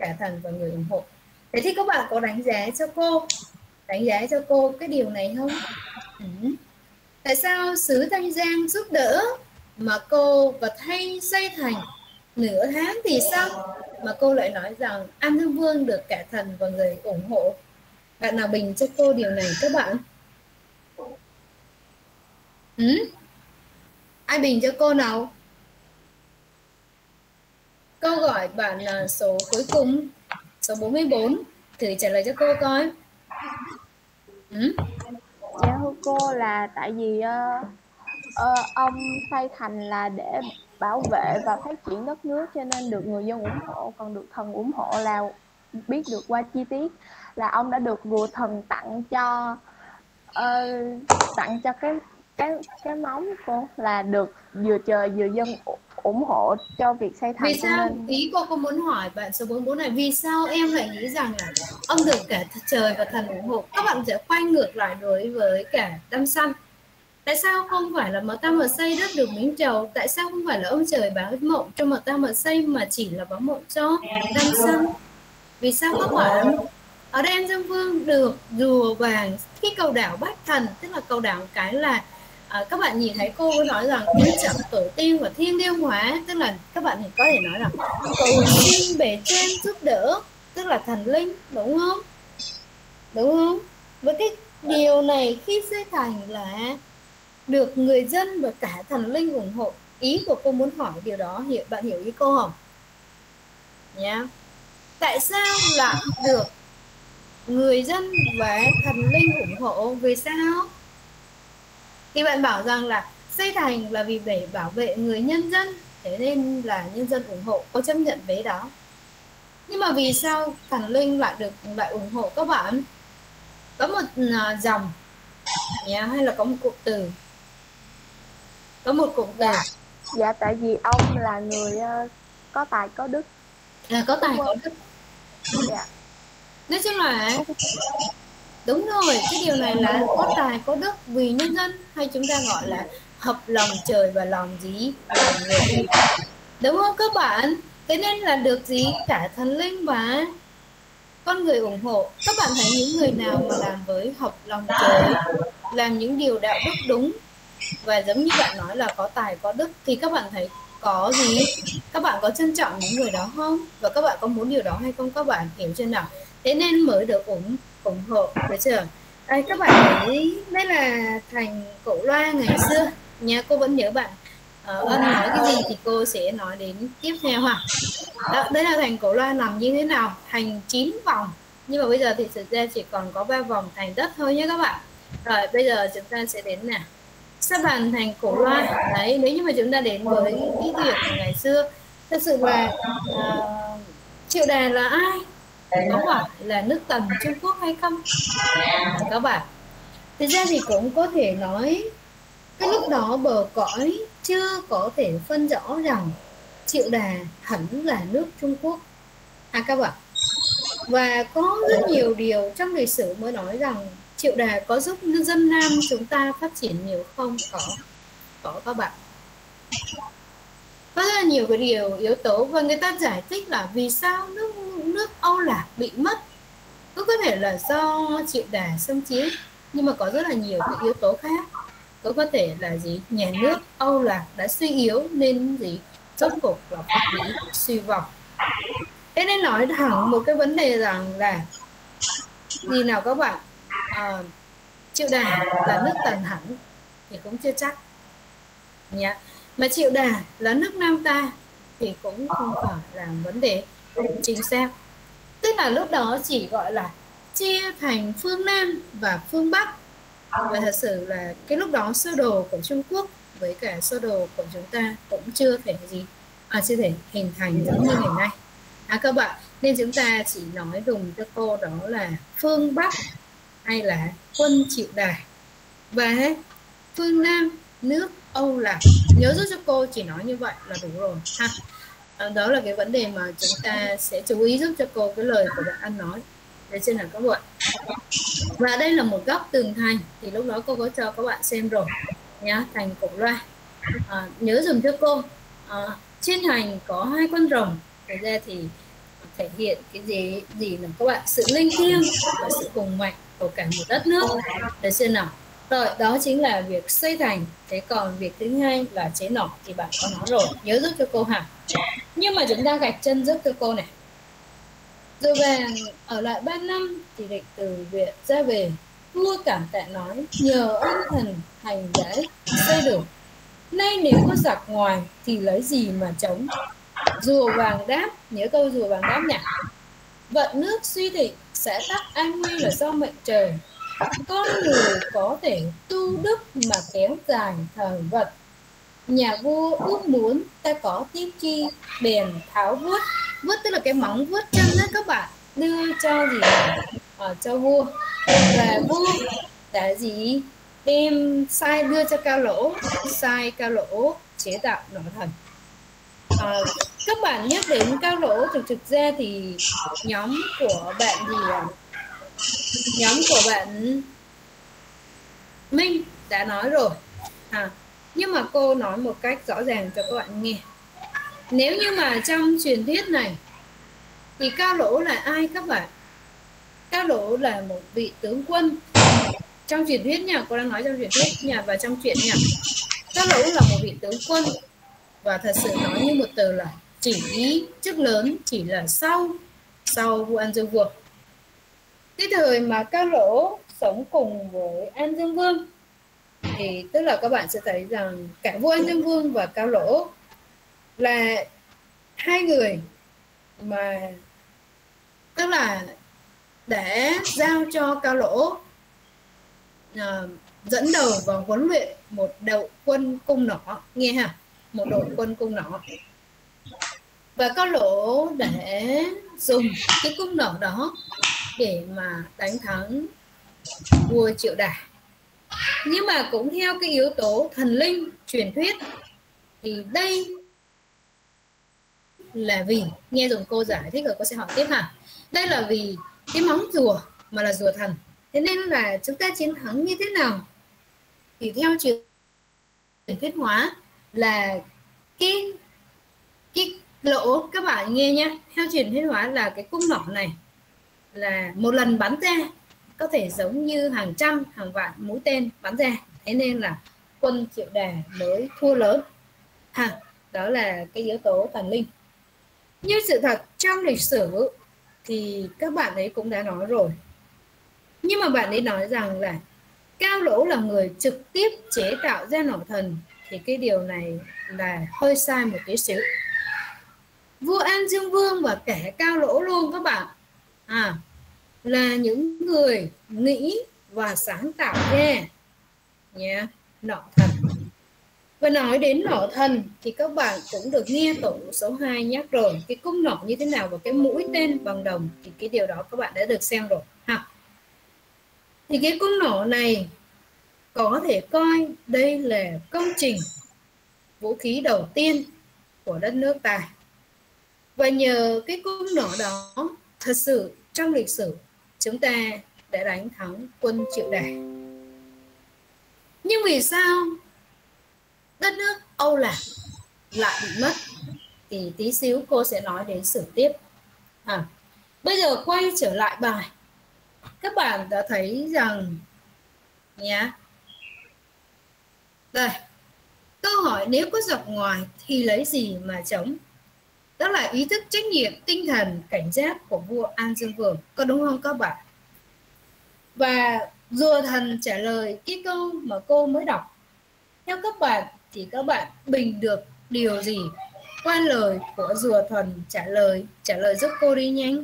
cả thần và người ủng hộ. Thế thì các bạn có đánh giá cho cô cái điều này không? Tại sao xứ Thanh Giang giúp đỡ mà cô và thay xây thành nửa tháng thì sao mà cô lại nói rằng An Dương Vương được cả thần và người ủng hộ? Bạn nào bình cho cô điều này các bạn? Ai bình cho cô nào? Câu gọi bạn là số cuối cùng, số 44. Thử trả lời cho cô coi. Dạ thưa cô, là tại vì ông xây thành là để bảo vệ và phát triển đất nước, cho nên được người dân ủng hộ. Còn được thần ủng hộ là biết được qua chi tiết là ông đã được vua thần tặng cho cái móng cô, là được vừa trời vừa dân ủng hộ cho việc xây thành. Vì sao? Nên Ý cô có muốn hỏi bạn số 44 này, vì sao em lại nghĩ rằng là ông được cả trời và thần ủng hộ? Các bạn sẽ quay ngược lại đối với cả Đăm Săn. Tại sao không phải là Mật Tam Mật Xây đất được Minh Trầu? Tại sao không phải là ông trời báo mộng cho Mật Tam Mật Xây mà chỉ là báo mộng cho Đăm Săn? Vì sao các bạn? Ở đây An Dương Vương được rùa vàng khi cầu đảo Bách Thần, tức là cầu đảo cái là các bạn nhìn thấy cô nói rằng kính trọng tổ tiên và thiên liêng hóa, tức là các bạn có thể nói là cầu xin bề trên giúp đỡ, tức là thần linh, đúng không? Đúng không? Với cái điều này khi xây thành là được người dân và cả thần linh ủng hộ. Ý của cô muốn hỏi điều đó, bạn hiểu ý cô không? Nhá. Tại sao lại được người dân và thần linh ủng hộ? Vì sao? Thì bạn bảo rằng là xây thành là vì để bảo vệ người nhân dân, thế nên là nhân dân ủng hộ, có chấp nhận với đó. Nhưng mà vì sao thần linh lại ủng hộ các bạn? Có một dòng nhá, hay là có một cụm từ? Có một cụm từ. Dạ tại vì ông là người có tài có đức. Có tài có đức. Dạ. Nói chung là đúng rồi, cái điều này là có tài có đức vì nhân dân, hay chúng ta gọi là hợp lòng trời và lòng gì? Lòng người. Đúng không các bạn? Thế nên là được gì? Cả thần linh và con người ủng hộ. Các bạn thấy những người nào mà làm với hợp lòng trời, làm những điều đạo đức đúng, và giống như bạn nói là có tài có đức, thì các bạn thấy có gì? Các bạn có trân trọng những người đó không? Và các bạn có muốn điều đó hay không? Các bạn hiểu chưa nào? Thế nên mới được ủng hộ, được chưa? Đây, các bạn thấy đây là thành Cổ Loa ngày xưa nha. Cô vẫn nhớ bạn Ân nói cái gì thì cô sẽ nói đến tiếp theo ha. Đó, đây là thành Cổ Loa nằm như thế nào? Thành 9 vòng, nhưng mà bây giờ thì thực ra chỉ còn có 3 vòng thành đất thôi nhé các bạn. Rồi bây giờ chúng ta sẽ đến nè, Sa Bàn thành Cổ Loa. Đấy, nếu như mà chúng ta đến với cái việc ngày xưa, thật sự là Triệu Đà là ai? Có phải là nước Tần Trung Quốc hay không? Các bạn, thực ra thì cũng có thể nói cái lúc đó bờ cõi chưa có thể phân rõ rằng Triệu Đà hẳn là nước Trung Quốc các bạn. Và có rất nhiều điều trong lịch sử mới nói rằng Triệu Đà có giúp dân Nam chúng ta phát triển nhiều không? Có các bạn. Có rất là nhiều cái yếu tố, và người ta giải thích là vì sao nước Âu Lạc bị mất. Có thể là do Triệu Đà xâm chiếm, nhưng mà có rất là nhiều cái yếu tố khác. Có thể là gì? Nhà nước Âu Lạc đã suy yếu nên gì? Rốt cục là pháp lý suy vong. Thế nên nói thẳng một cái vấn đề rằng là gì nào các bạn? Triệu Đà là nước Tần hẳn thì cũng chưa chắc nhá. Mà Triệu Đà là nước Nam ta thì cũng không phải là vấn đề chính xác. Tức là lúc đó chỉ gọi là chia thành phương Nam và phương Bắc. Và thật sự là cái lúc đó sơ đồ của Trung Quốc với cả sơ đồ của chúng ta cũng chưa thể chưa thể hình thành giống như ngày nay các bạn. Nên chúng ta chỉ nói dùng cho cô đó là phương Bắc hay là quân Triệu Đà, và phương Nam nước Âu Lạc. Nhớ giúp cho cô chỉ nói như vậy là đủ rồi ha. Đó là cái vấn đề mà chúng ta sẽ chú ý giúp cho cô cái lời của bạn Anh nói. Đấy trên là các bạn. Và đây là một góc tường thành, thì lúc đó cô có cho các bạn xem rồi nhá, thành Cổ Loa. Nhớ dùm cho cô, trên thành có 2 con rồng. Thực ra thì thể hiện cái gì là các bạn, sự linh thiêng và sự hùng mạnh của cả một đất nước, được chưa nào? Rồi, đó chính là việc xây thành. Thế còn việc thứ hai là chế nỏ thì bạn có nói rồi, nhớ giúp cho cô hả? Nhưng mà chúng ta gạch chân giúp cho cô này. Rồi vàng ở lại 3 năm thì định từ viện ra về, vua cảm tạ nói nhờ ân thần hành giải xây được, nay nếu có giặc ngoài thì lấy gì mà chống. Rùa vàng đáp, nhớ câu rùa vàng đáp nhỉ? Vận nước suy thịnh sẽ tắc an nguy là do mệnh trời, con người có thể tu đức mà kéo dài thời vận. Nhà vua ước muốn ta có tiếp chi bèn tháo vuốt. Vuốt tức là cái móng vuốt chân đó các bạn, đưa cho gì cho vua. Và vua đã gì đem sai đưa cho Cao Lỗ, sai Cao Lỗ chế tạo nỏ thần. Các bạn nhắc đến Cao Lỗ thì thực ra thì nhóm của bạn nhóm của bạn Minh đã nói rồi, nhưng mà cô nói một cách rõ ràng cho các bạn nghe. Nếu như mà trong truyền thuyết này thì Cao Lỗ là ai các bạn? Cao Lỗ là một vị tướng quân trong truyền thuyết nha, cô đang nói trong truyền thuyết nha, và trong truyện nha. Cao Lỗ là một vị tướng quân, và thật sự nói như một từ là chỉ chức lớn chỉ là sau vua An Dương Vương. Cái thời mà Cao Lỗ sống cùng với An Dương Vương thì tức là các bạn sẽ thấy rằng cả vua An Dương Vương và Cao Lỗ là hai người mà tức là để giao cho Cao Lỗ dẫn đầu và huấn luyện một đội quân cung nỏ, nghe hả? Một đội quân cung nỏ. Và Cao Lỗ để dùng cái cung nỏ đó để mà đánh thắng vua Triệu Đà. Nhưng mà cũng theo cái yếu tố thần linh truyền thuyết thì đây là vì, nghe dùm cô giải thích rồi cô sẽ hỏi tiếp hả? Đây là vì cái móng rùa mà là rùa thần. Thế nên là chúng ta chiến thắng như thế nào? Thì theo truyền thuyết hóa là cái lỗ, các bạn nghe nhé, theo truyền thuyết hóa là cái cung nỏ này là một lần bắn ra có thể giống như hàng trăm hàng vạn mũi tên bắn ra. Thế nên là quân Triệu Đà mới thua lớn. Đó là cái yếu tố thần linh. Như sự thật trong lịch sử thì các bạn ấy cũng đã nói rồi. Nhưng mà bạn ấy nói rằng là Cao Lỗ là người trực tiếp chế tạo ra nỏ thần, thì cái điều này là hơi sai một tí xíu. Vua An Dương Vương và cả Cao Lỗ luôn các bạn là những người nghĩ và sáng tạo ra nỏ thần. Và nói đến nỏ thần thì các bạn cũng được nghe tổ số 2 nhắc rồi, cái cung nỏ như thế nào và cái mũi tên bằng đồng, thì cái điều đó các bạn đã được xem rồi Thì cái cung nỏ này có thể coi đây là công trình vũ khí đầu tiên của đất nước ta. Và nhờ cái cung nỏ đó, thật sự trong lịch sử chúng ta đã đánh thắng quân Triệu Đà. Nhưng vì sao đất nước Âu Lạc lại bị mất? Thì tí xíu cô sẽ nói đến sử tiếp. Bây giờ quay trở lại bài. Các bạn đã thấy rằng đây, câu hỏi nếu có giặc ngoài thì lấy gì mà chống? Đó là ý thức trách nhiệm, tinh thần cảnh giác của vua An Dương Vương, có đúng không các bạn? Và rùa thần trả lời cái câu mà cô mới đọc. Theo các bạn thì các bạn bình được điều gì qua lời của rùa thần trả lời giúp cô đi nhanh.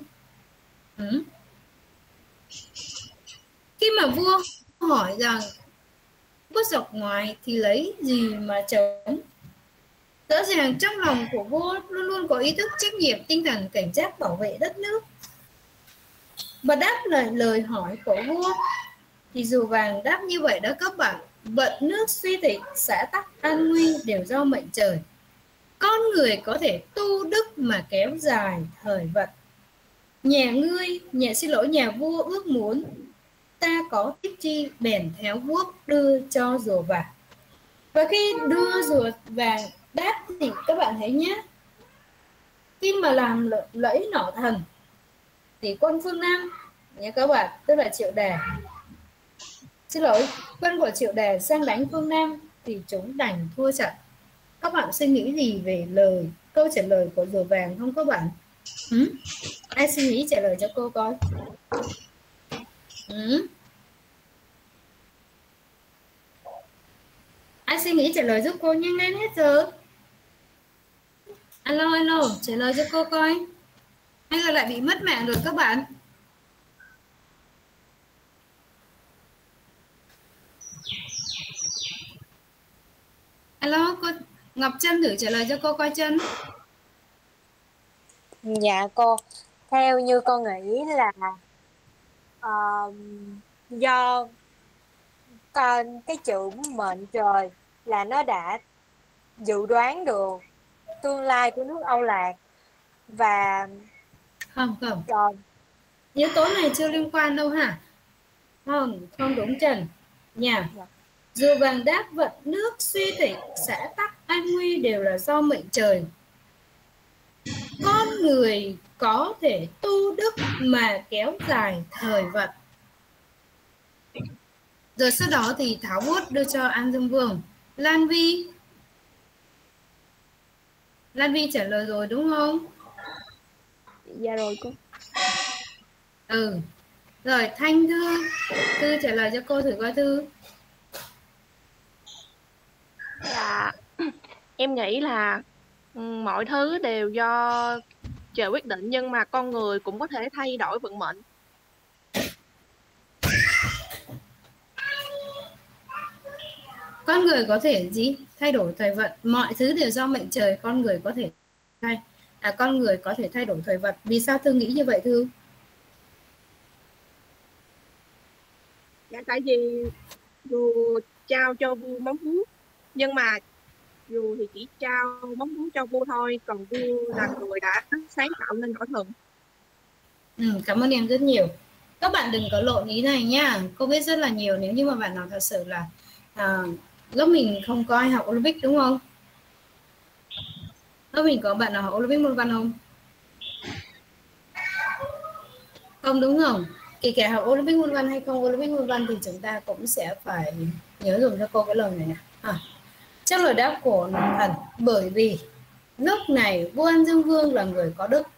Khi mà vua hỏi rằng có giặc ngoài thì lấy gì mà chống, rõ ràng trong lòng của vua luôn luôn có ý thức trách nhiệm, tinh thần cảnh giác bảo vệ đất nước. Và đáp lại lời hỏi của vua thì rùa vàng đáp như vậy đó các bạn. Vận nước suy thịnh, xã tắc an nguy đều do mệnh trời, con người có thể tu đức mà kéo dài thời vận. Nhà vua ước muốn ta có tiếp chi bèn theo vuốt đưa cho rùa vàng. Và khi đưa rùa vàng đáp thì các bạn thấy nhé, khi mà làm lẫy nỏ thần thì quân phương Nam nhé các bạn, tức là Triệu Đề, xin lỗi, quân của Triệu Đề sang đánh phương Nam thì chúng đành thua trận. Các bạn suy nghĩ gì về câu trả lời của rùa vàng không các bạn? Ai suy nghĩ trả lời cho cô coi. Ai suy nghĩ trả lời giúp cô, nhanh lên hết giờ. Alo, trả lời cho cô coi. Hay là lại bị mất mạng rồi các bạn? Alo, cô Ngọc Trân thử trả lời cho cô coi Trân. Dạ cô, theo như con nghĩ là do cái chữ mệnh trời là nó đã dự đoán được tương lai của nước Âu Lạc. Và không còn yếu tố này chưa liên quan đâu hả? Không đúng Trần nha. Rùa vàng đáp vận nước suy thịnh, xã tắc an nguy đều là do mệnh trời. Con người có thể tu đức mà kéo dài thời vận. Rồi sau đó thì tháo vuốt đưa cho An Dương Vương. Lan Vi trả lời rồi đúng không? Dạ rồi cô. Rồi Thanh Thư trả lời cho cô thử coi Thư. Dạ, em nghĩ là mọi thứ đều do trời quyết định, nhưng mà con người cũng có thể thay đổi vận mệnh. Con người có thể thay đổi thời vận, mọi thứ đều do mệnh trời, con người có thể con người có thể thay đổi thời vận. Vì sao Thư nghĩ như vậy Thư? Dạ, tại vì dù trao cho vua móng vuốt, nhưng mà dù thì chỉ trao móng vuốt cho vua thôi, còn vua là người đã sáng tạo nên cõi thần. Cảm ơn em rất nhiều. Các bạn đừng có lộn ý này nha. Cô biết rất là nhiều nếu như mà bạn nào thật sự là lớp mình không có ai học Olympic đúng không? Lớp mình có bạn nào học Olympic môn văn không? Không đúng không? Kể cả học Olympic môn văn hay không Olympic môn văn thì chúng ta cũng sẽ phải nhớ dùng cho cô cái lời này nè. Trong lời đáp của Nòng Thần, bởi vì lúc này vua An Dương Vương là người có đức.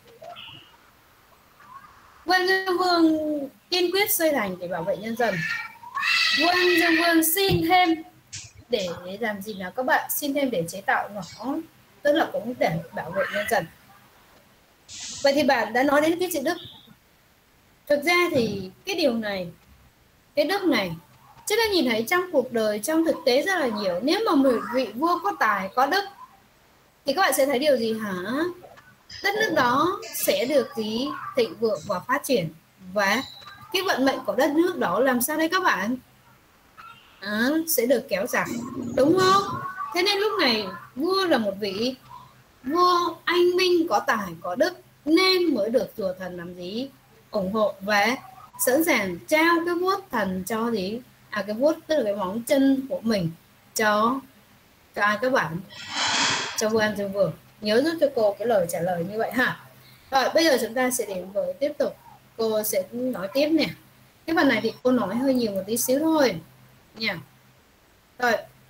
Vua An Dương Vương kiên quyết xây thành để bảo vệ nhân dân. Vua An Dương Vương xin thêm để làm gì nào các bạn? Xin thêm để chế tạo nó, tức là cũng để bảo vệ nhân dân. Vậy thì bạn đã nói đến cái chữ đức. Thực ra thì cái điều này, cái đức này chúng ta nhìn thấy trong cuộc đời, trong thực tế rất là nhiều. Nếu mà một vị vua có tài, có đức thì các bạn sẽ thấy điều gì hả? Đất nước đó sẽ được thịnh vượng và phát triển. Và cái vận mệnh của đất nước đó làm sao đây các bạn? Sẽ được kéo dài, đúng không? Thế nên lúc này vua là một vị vua anh minh, có tài, có đức, nên mới được rùa thần làm ủng hộ và sẵn sàng trao cái vuốt thần cho cái vuốt tức là cái móng chân của mình cho ai các bạn? Cho vua An Dương Vương. Nhớ giúp cho cô cái lời trả lời như vậy hả? Rồi bây giờ chúng ta sẽ đến với tiếp tục. Cô sẽ nói tiếp nè. Cái phần này thì cô nói hơi nhiều một tí xíu thôi nha. Rồi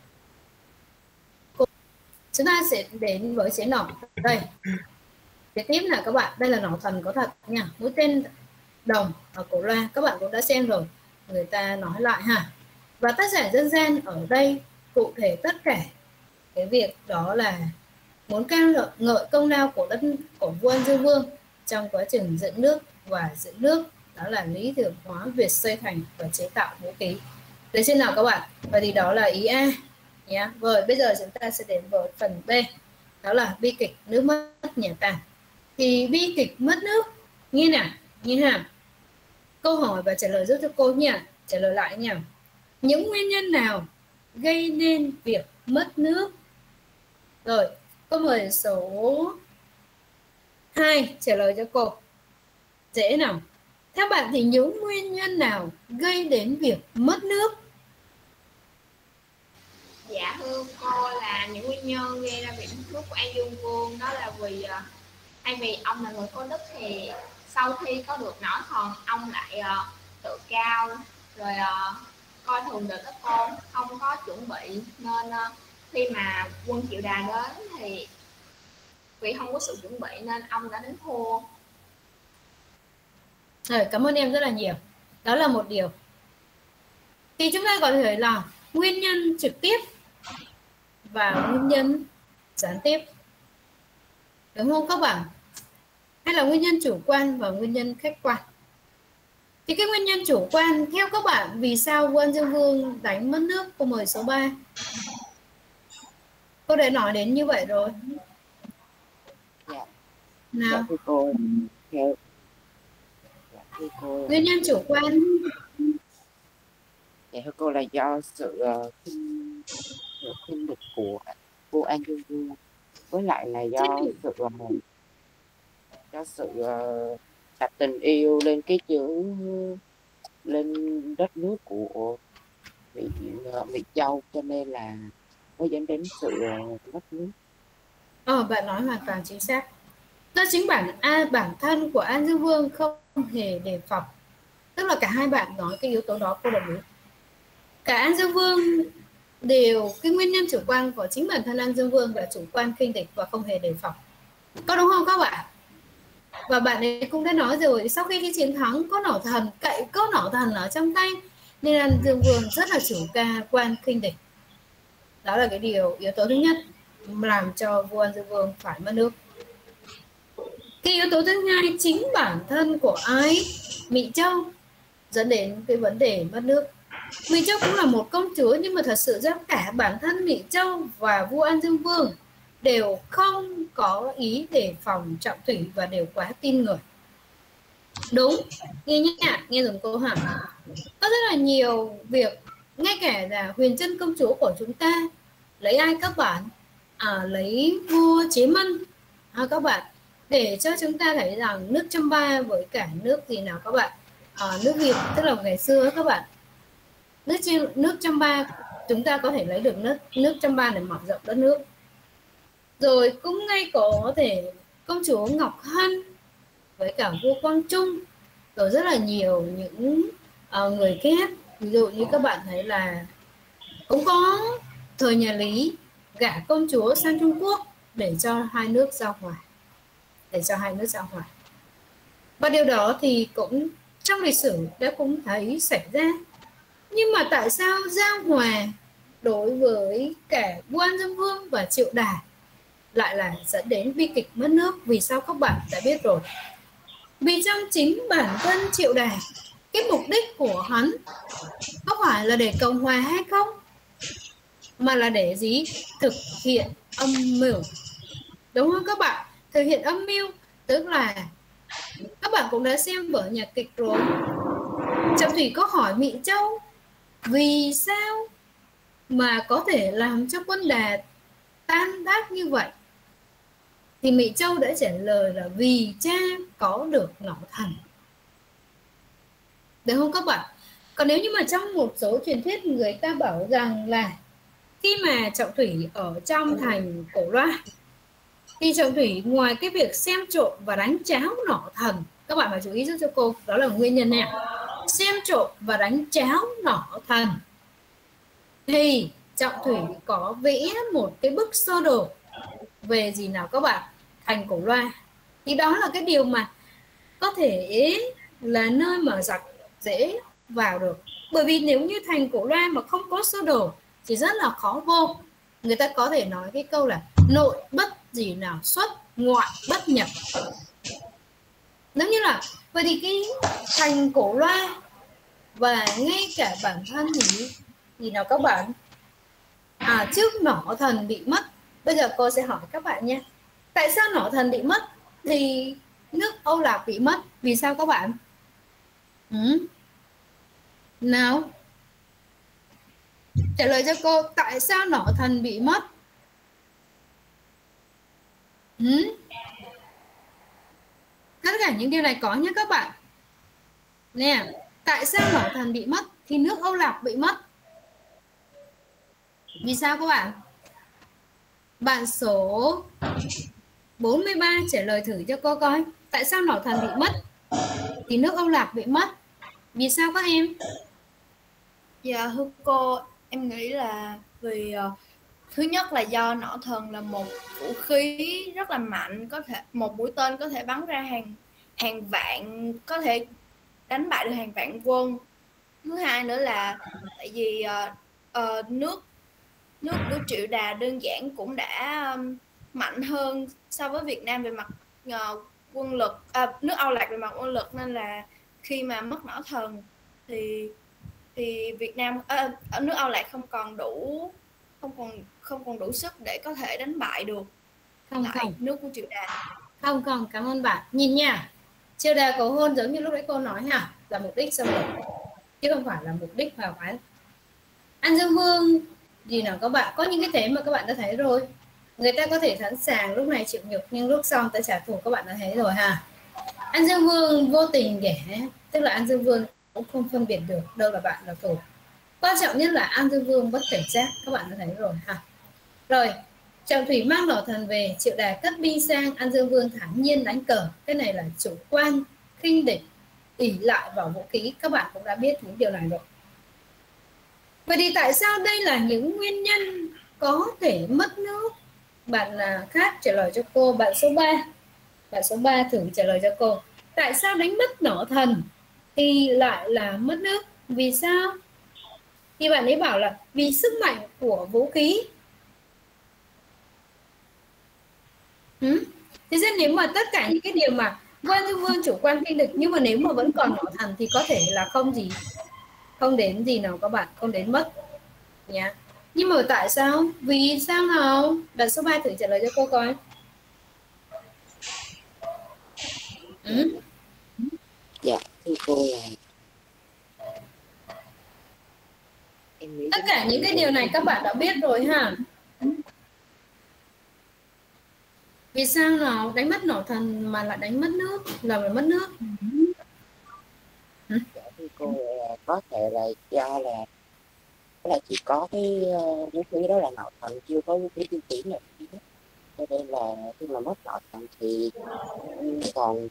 chúng ta sẽ đến với chế nỏ. Đây kế tiếp là các bạn, đây là nỏ thần có thật nha, mũi tên đồng ở cổ loa, các bạn cũng đã xem rồi, người ta nói lại ha. Và tác giả dân gian ở đây cụ thể tất cả cái việc đó là muốn ca ngợi công lao của vua An Dương Vương trong quá trình dựng nước và giữ nước, đó là lý tưởng hóa việc xây thành và chế tạo vũ khí. Được chưa nào các bạn? Và thì đó là ý A nhé. Rồi bây giờ chúng ta sẽ đến với phần B, đó là bi kịch nước mất nhà Tàn. Thì bi kịch mất nước như nào? Như hả? Câu hỏi và trả lời giúp cho cô nha. Trả lời lại nha. Những nguyên nhân nào gây nên việc mất nước? Rồi câu hỏi số 2 trả lời cho cô. Dễ nào? Theo bạn thì những nguyên nhân nào gây đến việc mất nước? Dạ thưa cô, là những nguyên nhân gây ra việc mất nước của An Dương Vương đó là vì thay vì ông là người có đức thì sau khi có được nỏ thần ông lại tự cao rồi coi thường địch các con, không có chuẩn bị, nên khi mà quân Triệu Đà đến thì vì không có sự chuẩn bị nên ông đã đánh thua. Rồi, cảm ơn em rất là nhiều. Đó là một điều. Thì chúng ta có thể là nguyên nhân trực tiếp và nguyên nhân gián tiếp, đúng không các bạn? Hay là nguyên nhân chủ quan và nguyên nhân khách quan. Thì cái nguyên nhân chủ quan theo các bạn, vì sao vua An Dương Vương đánh mất nước? Câu mời số 3. Cô đã nói đến như vậy rồi. Nào. Thưa cô, theo thưa cô, Nguyên nhân chủ quan. dạ thưa cô là do sự khinh địch của vua An Dương Vương, với lại là do sự đặt tình yêu lên cái chữ lên đất nước của Mỹ Châu, cho nên là mới dẫn đến sự mất nước. Bạn nói hoàn toàn chính xác. Do chính bản thân của An Dương Vương không hề đề phòng. Tức là cả hai bạn nói cái yếu tố đó cô đồng ý. Cả An Dương Vương đều, cái nguyên nhân chủ quan của chính bản thân An Dương Vương là chủ quan khinh địch và không hề đề phòng. Có đúng không các bạn? Và bạn ấy cũng đã nói rồi, sau khi cái chiến thắng có nỏ thần, cậy có nỏ thần ở trong tay, nên An Dương Vương rất là chủ quan khinh địch. Đó là cái yếu tố thứ nhất làm cho vua An Dương Vương phải mất nước. Cái yếu tố thứ hai, chính bản thân của ai? Mỹ Châu dẫn đến cái vấn đề mất nước. Mỹ Châu cũng là một công chúa, nhưng mà thật sự ra cả bản thân Mỹ Châu và vua An Dương Vương đều không có ý đề phòng Trọng Thủy và đều quá tin người. Đúng, nghe nhé, nghe dùm cô hả? Có rất là nhiều việc, ngay cả là Huyền Trân công chúa của chúng ta lấy ai các bạn? Lấy vua Chế Mân các bạn, để cho chúng ta thấy rằng nước Chăm Ba với cả nước gì nào các bạn? Nước Việt, tức là ngày xưa các bạn, nước Chăm Ba chúng ta có thể lấy được nước Chăm Ba để mở rộng đất nước. Rồi cũng ngay có thể công chúa Ngọc Hân với cả vua Quang Trung, rồi rất là nhiều những người khác. Ví dụ như các bạn thấy là cũng có thời nhà Lý gả công chúa sang Trung Quốc để cho hai nước giao hòa, và điều đó thì cũng trong lịch sử đã cũng thấy xảy ra. Nhưng mà tại sao giao hòa đối với cả vua An Dương Vương và Triệu Đà lại là dẫn đến bi kịch mất nước? Vì sao các bạn đã biết rồi. Vì trong chính bản thân Triệu Đà, cái mục đích của hắn có phải là để cộng hòa hay không, mà là để gì? Thực hiện âm mưu. Đúng không các bạn? Thực hiện âm mưu, tức là các bạn cũng đã xem vở nhạc kịch rồi. Trọng Thủy có hỏi Mỹ Châu vì sao mà có thể làm cho quân Đà tan tác như vậy, thì Mỹ Châu đã trả lời là vì cha có được nỏ thần. Được không các bạn? Còn nếu như mà trong một số truyền thuyết người ta bảo rằng là khi mà Trọng Thủy ở trong thành Cổ Loa thì Trọng Thủy ngoài cái việc xem trộm và đánh cháo nỏ thần, các bạn phải chú ý giúp cho cô, đó là nguyên nhân nè, xem trộm và đánh cháo nỏ thần, thì Trọng Thủy có vẽ một cái bức sơ đồ về gì nào các bạn? Thành Cổ Loa. Thì đó là cái điều mà có thể là nơi mà giặc dễ vào được. Bởi vì nếu như thành Cổ Loa mà không có sơ đồ thì rất là khó vô. Người ta có thể nói cái câu là nội bất gì nào xuất, ngoại bất nhập. Giống như là vậy thì cái thành Cổ Loa và ngay cả bản thân thì nào các bạn, trước nỏ thần bị mất. Bây giờ cô sẽ hỏi các bạn nha, tại sao nỏ thần bị mất thì nước Âu Lạc bị mất? Vì sao các bạn? Nào, trả lời cho cô, tại sao nỏ thần bị mất? Tất cả những điều này có nhé các bạn. Nè, tại sao nỏ thần bị mất thì nước Âu Lạc bị mất? Vì sao các bạn? Bạn số 43 trả lời thử cho cô coi. Tại sao Nỏ Thần bị mất thì nước Âu Lạc bị mất? Vì sao các em? Dạ thưa cô, em nghĩ là vì thứ nhất là do Nỏ Thần là một vũ khí rất là mạnh, có thể một mũi tên có thể bắn ra hàng vạn, có thể đánh bại được hàng vạn quân. Thứ hai nữa là tại vì nước của Triệu Đà đơn giản cũng đã mạnh hơn so với Việt Nam về mặt quân lực, nước Âu Lạc về mặt quân lực, nên là khi mà mất Nỏ Thần thì Việt Nam ở nước Âu Lạc không còn đủ sức để có thể đánh bại được nước của Triệu Đà. Không, cảm ơn bạn. Nhìn nha, Triệu Đà cầu hôn giống như lúc đấy cô nói hả, là mục đích xâm lược chứ không phải là mục đích vào quán. An Dương Vương gì nào các bạn, có những cái thế mà các bạn đã thấy rồi. Người ta có thể sẵn sàng lúc này chịu nhục nhưng lúc sau ta trả thù, các bạn đã thấy rồi ha. An Dương Vương vô tình ghẻ, tức là An Dương Vương cũng không phân biệt được đâu là bạn là thù. Quan trọng nhất là An Dương Vương bất cảnh giác, các bạn đã thấy rồi ha. Rồi, Trọng Thủy mang Nỏ Thần về, Triệu Đà cất binh sang, An Dương Vương thản nhiên đánh cờ. Cái này là chủ quan, khinh địch, ỷ lại vào vũ khí. Các bạn cũng đã biết những điều này rồi. Vậy thì tại sao đây là những nguyên nhân có thể mất nước? Bạn khác trả lời cho cô, bạn số 3. Bạn số 3 thử trả lời cho cô. Tại sao đánh mất Nỏ Thần thì lại là mất nước? Vì sao? Thì bạn ấy bảo là vì sức mạnh của vũ khí. Thế nên nếu mà tất cả những cái điều mà An Dương Vương chủ quan khinh địch, nhưng mà nếu mà vẫn còn Nỏ Thần thì có thể là không đến gì nào các bạn, không đến mất nhá. Nhưng mà tại sao? Vì sao nào? Bạn số 3 thử trả lời cho cô coi. Dạ thưa cô là tất cả những cái điều này các bạn đã biết rồi ha. Vì sao nào đánh mất Nỏ Thần mà lại đánh mất nước, là phải mất nước? Dạ thưa cô là có thể là do là chỉ có cái vũ khí đó là Nỏ Thần, chưa có vũ khí tiên tiến này, cho nên là khi mà mất Nỏ Thần thì còn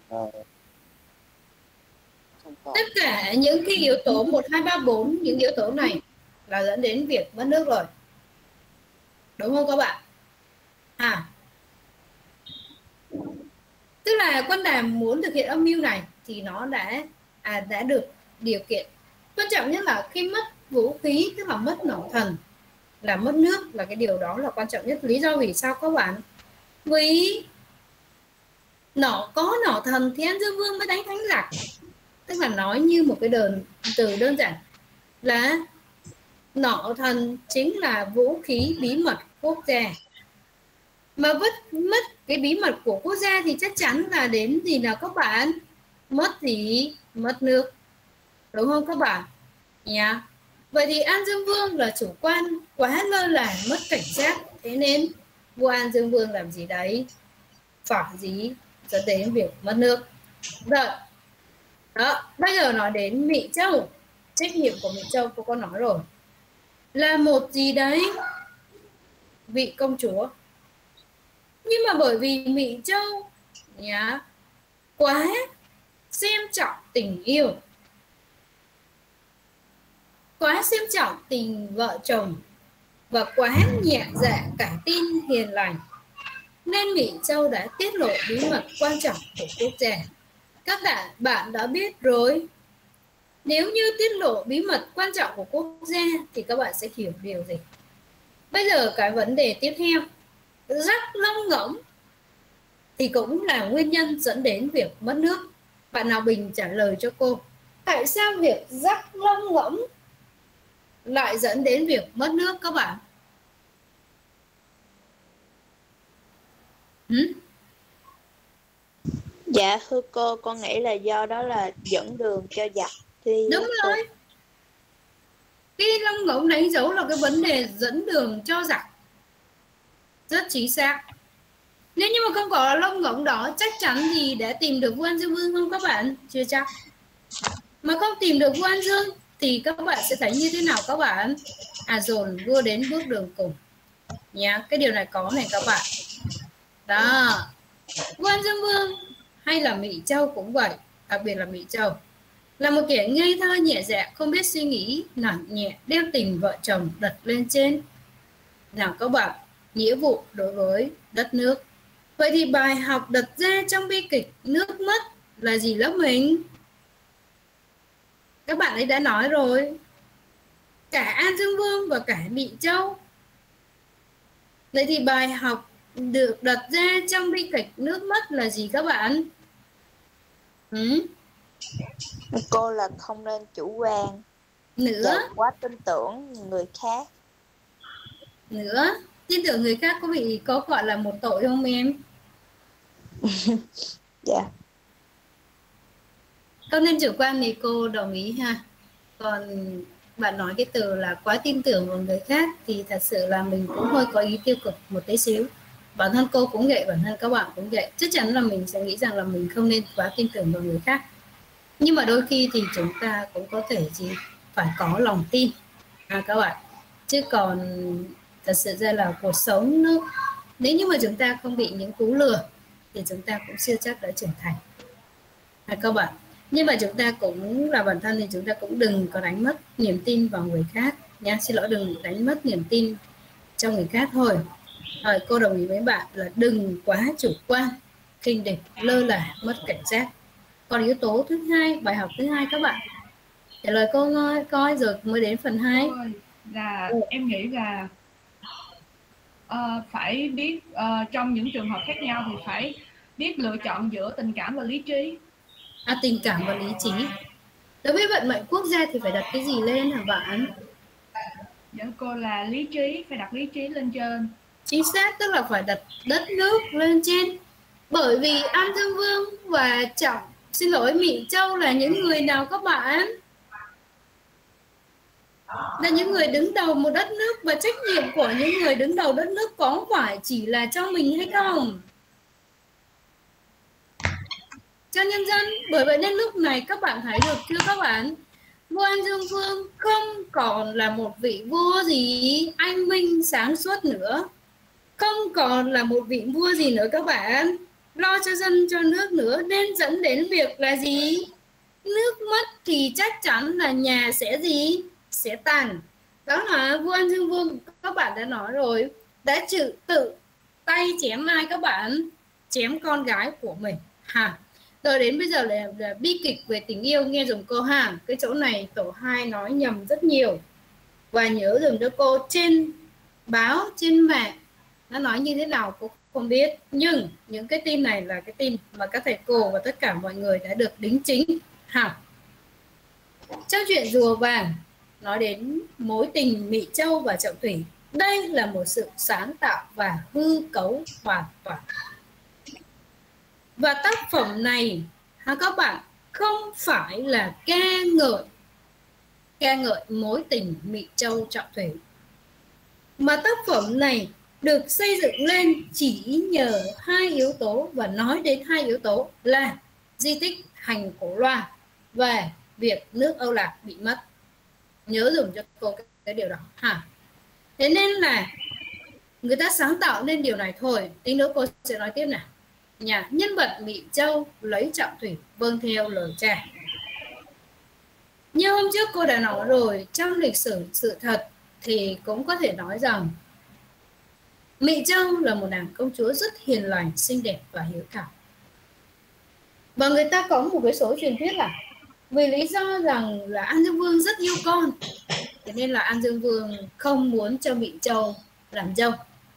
tất cả những cái yếu tố 1, 2, 3, 4, những yếu tố này là dẫn đến việc mất nước rồi, đúng không các bạn? Tức là Quân Đàm muốn thực hiện âm mưu này thì nó đã được điều kiện. Quan trọng nhất là khi mất vũ khí, tức là mất Nỏ Thần, là mất nước, là cái điều đó là quan trọng nhất. Lý do vì sao các bạn? Vì có Nỏ Thần thì An Dương Vương mới đánh Thánh Lạc. Tức là nói như một cái từ đơn giản là Nỏ Thần chính là vũ khí bí mật quốc gia. Mà mất cái bí mật của quốc gia thì chắc chắn là đến gì nào các bạn? Mất gì? Mất nước. Đúng không các bạn? Vậy thì An Dương Vương là chủ quan, quá lơ là, mất cảnh giác. Thế nên vua An Dương Vương làm gì đấy? Phải gì? Dẫn đến việc mất nước. Rồi. Đó, bây giờ nói đến Mỹ Châu. Trách nhiệm của Mỹ Châu cô có nói rồi. Là một gì đấy? Vị công chúa. Nhưng mà bởi vì Mỹ Châu quá xem trọng tình yêu, quá xem trọng tình vợ chồng và quá nhẹ dạ cả tin hiền lành, nên Mỹ Châu đã tiết lộ bí mật quan trọng của quốc gia. Các bạn đã biết rồi. Nếu như tiết lộ bí mật quan trọng của quốc gia thì các bạn sẽ hiểu điều gì? Bây giờ cái vấn đề tiếp theo, rắc lông ngỗng thì cũng là nguyên nhân dẫn đến việc mất nước. Bạn nào bình trả lời cho cô. Tại sao việc rắc lông ngỗng lại dẫn đến việc mất nước các bạn? Dạ thưa cô, con nghĩ là do đó là dẫn đường cho giặc đi. Đúng rồi. Cái lông ngỗng đánh dấu là cái vấn đề dẫn đường cho giặc. Rất chính xác. Nếu như mà không có lông ngỗng đó, chắc chắn gì để tìm được vua An Dương Vương không các bạn? Chưa chắc. Mà không tìm được vua An Dương thì các bạn sẽ thấy như thế nào các bạn? Dồn vua đến bước đường cùng. Cái điều này có này các bạn. Đó. Vua An Dương Vương hay là Mỹ Châu cũng vậy, đặc biệt là Mỹ Châu, là một kẻ ngây thơ nhẹ dạ, không biết suy nghĩ, nặng nhẹ, đeo tình vợ chồng đặt lên trên. Nào các bạn, nghĩa vụ đối với đất nước. Vậy thì bài học đặt ra trong bi kịch nước mất là gì lớp mình? Các bạn ấy đã nói rồi, cả An Dương Vương và cả Mỹ Châu. Vậy thì bài học được đặt ra trong bi kịch nước mất là gì các bạn? Cô là không nên chủ quan Nữa và quá tin tưởng người khác. Nữa, tin tưởng người khác có gọi là một tội không em? Dạ. Không nên chủ quan thì cô đồng ý ha. Còn bạn nói cái từ là quá tin tưởng vào người khác thì thật sự là mình cũng hơi có ý tiêu cực một tí xíu. Bản thân cô cũng vậy, bản thân các bạn cũng vậy. Chắc chắn là mình sẽ nghĩ rằng là mình không nên quá tin tưởng vào người khác. Nhưng mà đôi khi thì chúng ta cũng có thể phải có lòng tin các bạn. Chứ còn thật sự ra là cuộc sống nếu như mà chúng ta không bị những cú lừa thì chúng ta cũng chưa chắc đã trưởng thành các bạn. Nhưng mà chúng ta cũng là bản thân thì chúng ta cũng đừng có đánh mất niềm tin vào người khác nha. Xin lỗi, đừng đánh mất niềm tin cho người khác thôi. Rồi, cô đồng ý với bạn là đừng quá chủ quan, khinh địch, lơ là, mất cảnh giác. Còn yếu tố thứ hai, bài học thứ hai các bạn trả lời cô coi rồi mới đến phần 2. Là em nghĩ là phải biết trong những trường hợp khác nhau thì phải biết lựa chọn giữa tình cảm và lý trí. Tình cảm và lý trí. Đối với vận mệnh quốc gia thì phải đặt cái gì lên hả bạn? Dạ cô là lý trí, phải đặt lý trí lên trên. Chính xác, tức là phải đặt đất nước lên trên. Bởi vì An Dương Vương và Mỹ Châu là những người nào các bạn? Là những người đứng đầu một đất nước, và trách nhiệm của những người đứng đầu đất nước có phải chỉ là cho mình hay không? Cho nhân dân. Bởi vậy nên lúc này các bạn thấy được chưa các bạn? Vua An Dương Vương không còn là một vị vua gì anh minh sáng suốt nữa, không còn là một vị vua gì nữa các bạn, lo cho dân cho nước nữa, nên dẫn đến việc là gì? Nước mất thì chắc chắn là nhà sẽ sẽ tàn. Đó là vua An Dương Vương, các bạn đã nói rồi, đã tự tay chém ai các bạn? Chém con gái của mình Rồi đến bây giờ là bi kịch về tình yêu, nghe dùm cô ha. Cái chỗ này tổ 2 nói nhầm rất nhiều, và nhớ dùm cho cô, trên báo trên mạng nó nói như thế nào cô không biết, nhưng những cái tin này là cái tin mà các thầy cô và tất cả mọi người đã được đính chính Trong chuyện rùa vàng nói đến mối tình Mỹ Châu và Trọng Thủy, đây là một sự sáng tạo và hư cấu hoàn toàn. Và tác phẩm này các bạn không phải là ca ngợi mối tình Mỹ Châu Trọng Thủy, mà tác phẩm này được xây dựng lên chỉ nhờ 2 yếu tố, và nói đến 2 yếu tố là di tích Hành Cổ Loa và việc nước Âu Lạc bị mất. Nhớ dùng cho cô cái điều đó Thế nên là người ta sáng tạo lên điều này thôi. Tí nữa cô sẽ nói tiếp nào. Nhân vật Mỹ Châu lấy Trọng Thủy vâng theo lời cha. Như hôm trước cô đã nói rồi, trong lịch sử sự thật thì cũng có thể nói rằng Mỹ Châu là một nàng công chúa rất hiền lành, xinh đẹp và hiếu thảo. Và người ta có một cái số truyền thuyết là vì lý do rằng là An Dương Vương rất yêu con, thế nên là An Dương Vương không muốn cho Mỹ Châu làm dâu.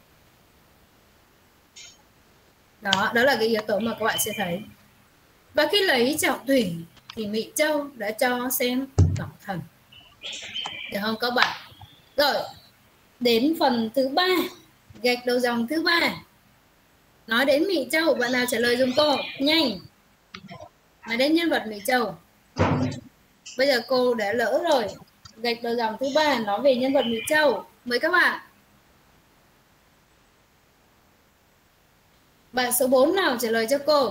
Đó là cái yếu tố mà các bạn sẽ thấy. Và khi lấy Trọng Thủy thì Mỹ Châu đã cho xem ngọc thần. Được không các bạn? Rồi, đến phần thứ 3, gạch đầu dòng thứ 3. Nói đến Mỹ Châu, bạn nào trả lời giùm cô nhanh. Nói đến nhân vật Mỹ Châu. Bây giờ cô đã lỡ rồi. Gạch đầu dòng thứ 3 nói về nhân vật Mỹ Châu. Mời các bạn. Bạn số 4 nào trả lời cho cô?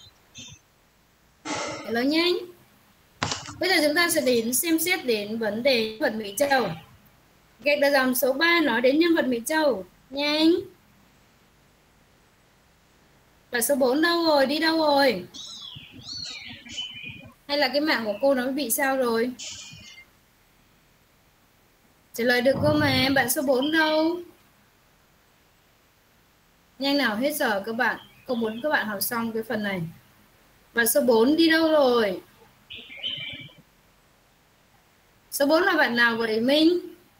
Trả lời nhanh. Bây giờ chúng ta sẽ đến xem xét đến vấn đề nhân vật Mỹ Châu. Gạch đầu dòng số 3 nói đến nhân vật Mỹ Châu. Nhanh. Bạn số 4 đâu rồi? Đi đâu rồi? Hay là cái mạng của cô nó bị sao rồi? Trả lời được không mà? Bạn số 4 đâu? Nhanh nào, hết giờ các bạn. Cô muốn các bạn học xong cái phần này. Bạn số 4 đi đâu rồi? Số 4 là bạn nào vậy Minh?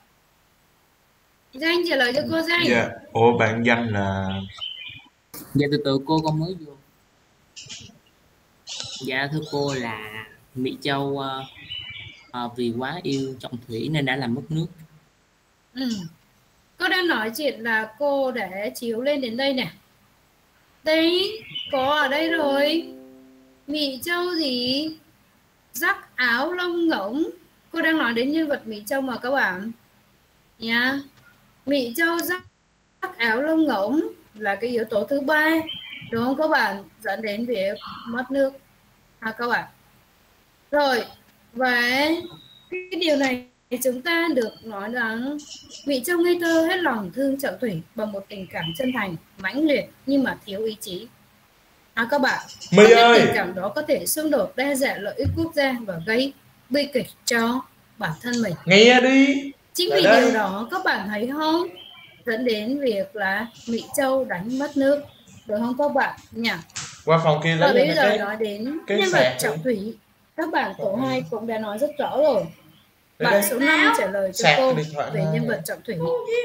Danh trả lời cho cô Danh. Dạ. Ủa bạn Danh là Dạ từ từ cô con mới vô. Dạ thưa cô là Mỹ Châu vì quá yêu Trọng Thủy nên đã làm mất nước. Cô đang nói chuyện là cô để chiếu lên đến đây nè. Đấy, có ở đây rồi. Mỹ Châu gì? Rắc áo lông ngỗng. Cô đang nói đến nhân vật Mỹ Châu mà các bạn. Nha. Mỹ Châu rắc áo lông ngỗng là cái yếu tố thứ 3, đúng không các bạn? Dẫn đến việc mất nước. Các bạn. Rồi, và cái điều này thì chúng ta được nói rằng Mỹ Châu ngây thơ hết lòng thương Trọng Thủy bằng một tình cảm chân thành, mãnh liệt nhưng mà thiếu ý chí. Các bạn, My ơi! tình cảm đó có thể xung đột đe dọa lợi ích quốc gia và gây bi kịch cho bản thân mình. Nghe đi! Chính Lại vì đây. điều đó các bạn thấy không? Dẫn đến việc là Mỹ Châu đánh mất nước. Được không các bạn nhỉ? Qua phòng kia Và lấy bây cho giờ nói đến nhân vật Trọng Thủy. Các bạn tổ 2 cũng đã nói rất rõ rồi. Bạn số 5 trả lời cho cô về nhân vật Trọng Thủy.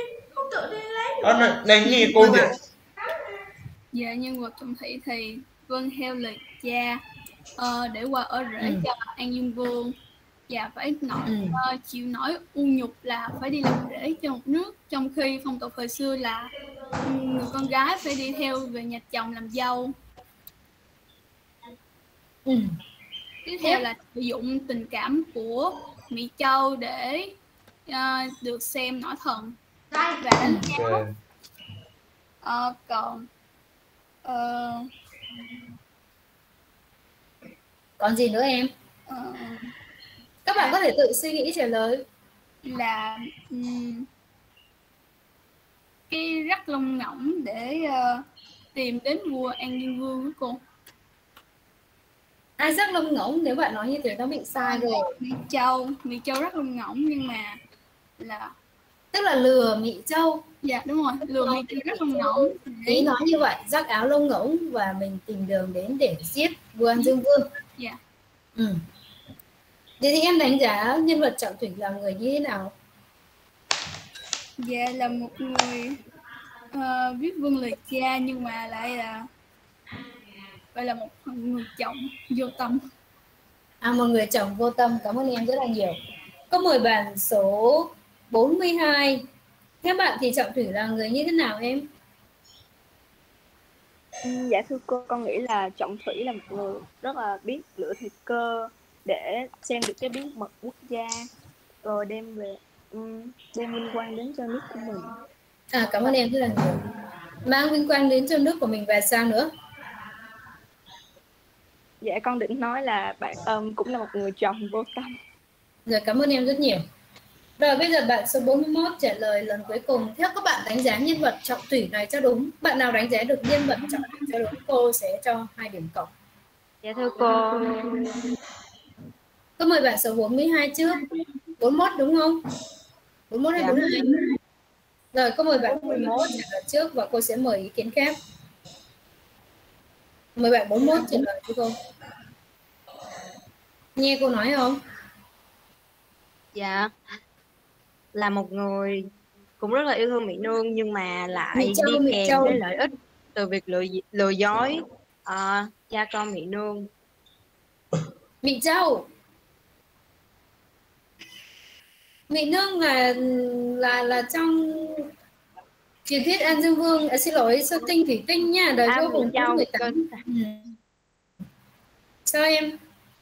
Này nghe cô vậy. Dạ, nhân vật Trọng Thủy thì vâng theo lời cha để qua ở rễ cho An Dương Vương, và phải chịu nổi u nhục là phải đi làm rễ cho một nước, trong khi phong tục hồi xưa là người con gái phải đi theo về nhà chồng làm dâu. Tiếp theo là sử dụng tình cảm của Mỹ Châu để được xem nổi thần và đánh giá. Còn gì nữa em? Các bạn có thể tự suy nghĩ trả lời. Là cái rắc lông ngỗng để tìm đến vua An Dương Vương của cô. Ai rắc lông ngỗng? Nếu bạn nói như thế nó bị sai rồi. Mỹ Châu rắc lông ngỗng nhưng mà là tức là lừa Mỹ Châu. Dạ đúng rồi, lừa Mỹ Châu rắc lông ngỗng. Ý nói như vậy, rắc áo lông ngỗng và mình tìm đường đến để giết vua An Dương Vương. Dạ. Vậy thì em đánh giá nhân vật Trọng Thủy là người như thế nào? Dạ là một người viết vâng lời cha nhưng mà lại là gọi là một người chồng vô tâm. Một người chồng vô tâm. Cảm ơn em rất là nhiều. Câu 10 bạn số 42. Theo bạn thì Trọng Thủy là người như thế nào em? Dạ thưa cô, con nghĩ là Trọng Thủy là một người rất là biết lựa thời cơ để xem được cái bí mật quốc gia rồi đem vinh quang đến cho nước của mình. Cảm ơn em rất là nhiều. Mang vinh quang đến cho nước của mình và sao nữa? Dạ con định nói là bạn cũng là một người chồng vô tâm. Rồi, cảm ơn em rất nhiều. Rồi bây giờ bạn số 41 trả lời lần cuối cùng. Theo các bạn đánh giá nhân vật Trọng Thủy này cho đúng. Bạn nào đánh giá được nhân vật Trọng Thủy cho đúng, cô sẽ cho 2 điểm cộng. Dạ thưa cô. Có mời bạn số 42 trước. 41 đúng không? 41 hay 42? Rồi, có mời bạn 41 trả lời trước và cô sẽ mời ý kiến khác. Mời bạn 41 trả lời cho cô. Nghe cô nói không? Dạ, là một người cũng rất là yêu thương Mỹ Nương nhưng mà lại đi kèm với lợi ích từ việc lừa dối cha con Mỹ Nương. Mỹ Châu. Mỹ Nương là trong truyền thuyết An Dương Vương, xin lỗi, Sơn Tinh Thủy Tinh nha, đời vua Hùng Vương 18. Sao em?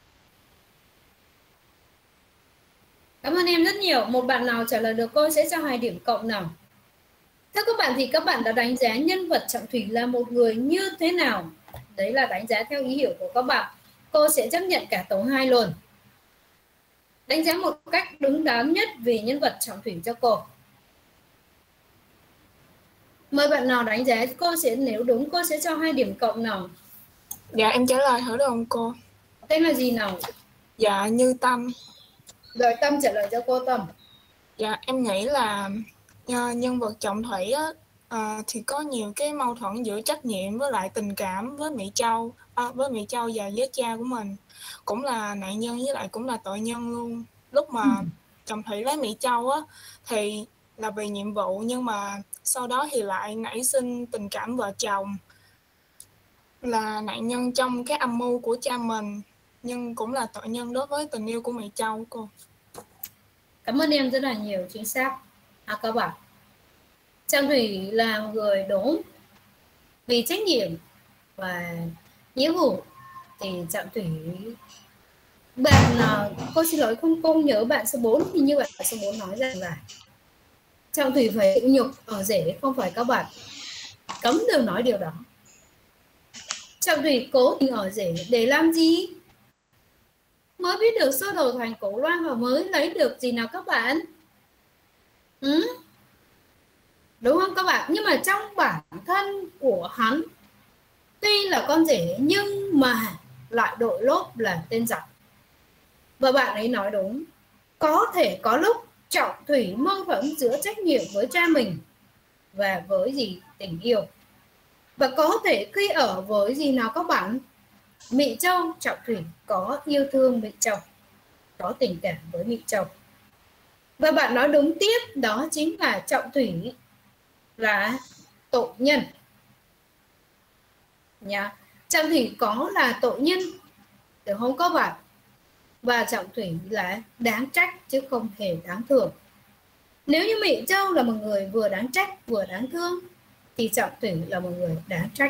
Cảm ơn em rất nhiều. Một bạn nào trả lời được cô sẽ cho 2 điểm cộng nào. Theo các bạn thì các bạn đã đánh giá nhân vật Trọng Thủy là một người như thế nào? Đấy là đánh giá theo ý hiểu của các bạn. Cô sẽ chấp nhận cả tổ 2 luôn. Đánh giá một cách đúng đắn nhất về nhân vật Trọng Thủy cho cô. Mời bạn nào đánh giá, cô sẽ nếu đúng cô sẽ cho 2 điểm cộng nào. Dạ em trả lời thử được không cô? Tên là gì nào? Dạ Như Tâm. Rồi Tâm trả lời cho cô Tâm. Dạ em nghĩ là nhân vật Trọng Thủy á, thì có nhiều cái mâu thuẫn giữa trách nhiệm với lại tình cảm với Mỹ Châu, và với cha của mình, cũng là nạn nhân với lại cũng là tội nhân luôn. Lúc mà Trọng Thủy lấy Mỹ Châu á thì là vì nhiệm vụ, nhưng mà sau đó thì lại nảy sinh tình cảm vợ chồng, là nạn nhân trong cái âm mưu của cha mình, nhưng cũng là tội nhân đối với tình yêu của Mỹ Châu cô. Cảm ơn em rất là nhiều, chính xác. Các bạn, Trọng Thủy là người đúng vì trách nhiệm và nghĩa vụ thì Trọng Thủy. Bạn, cô xin lỗi không cô nhớ bạn số 4, thì như bạn số 4 nói rằng là Trọng Thủy phải chịu nhục ở rể, không phải các bạn. Cấm đường nói điều đó. Trọng Thủy cố tình ở rể để làm gì? Mới biết được sơ đồ thành Cổ Loan và mới lấy được gì nào các bạn? Đúng không các bạn? Nhưng mà trong bản thân của hắn, tuy là con rể nhưng mà lại đội lốp là tên giặc. Và bạn ấy nói đúng. Có thể có lúc Trọng Thủy mâu thuẫn giữa trách nhiệm với cha mình và với tình yêu. Và có thể khi ở với nào các bạn, Mỹ Châu, Trọng Thủy có yêu thương Mỹ Châu, có tình cảm với Mỹ Châu. Và bạn nói đúng tiếp, đó chính là Trọng Thủy là tội nhân nha. Trọng Thủy có là tội nhân, được không các bạn? Và Trọng Thủy là đáng trách chứ không hề đáng thương. Nếu như Mỹ Châu là một người vừa đáng trách vừa đáng thương thì Trọng Thủy là một người đáng trách.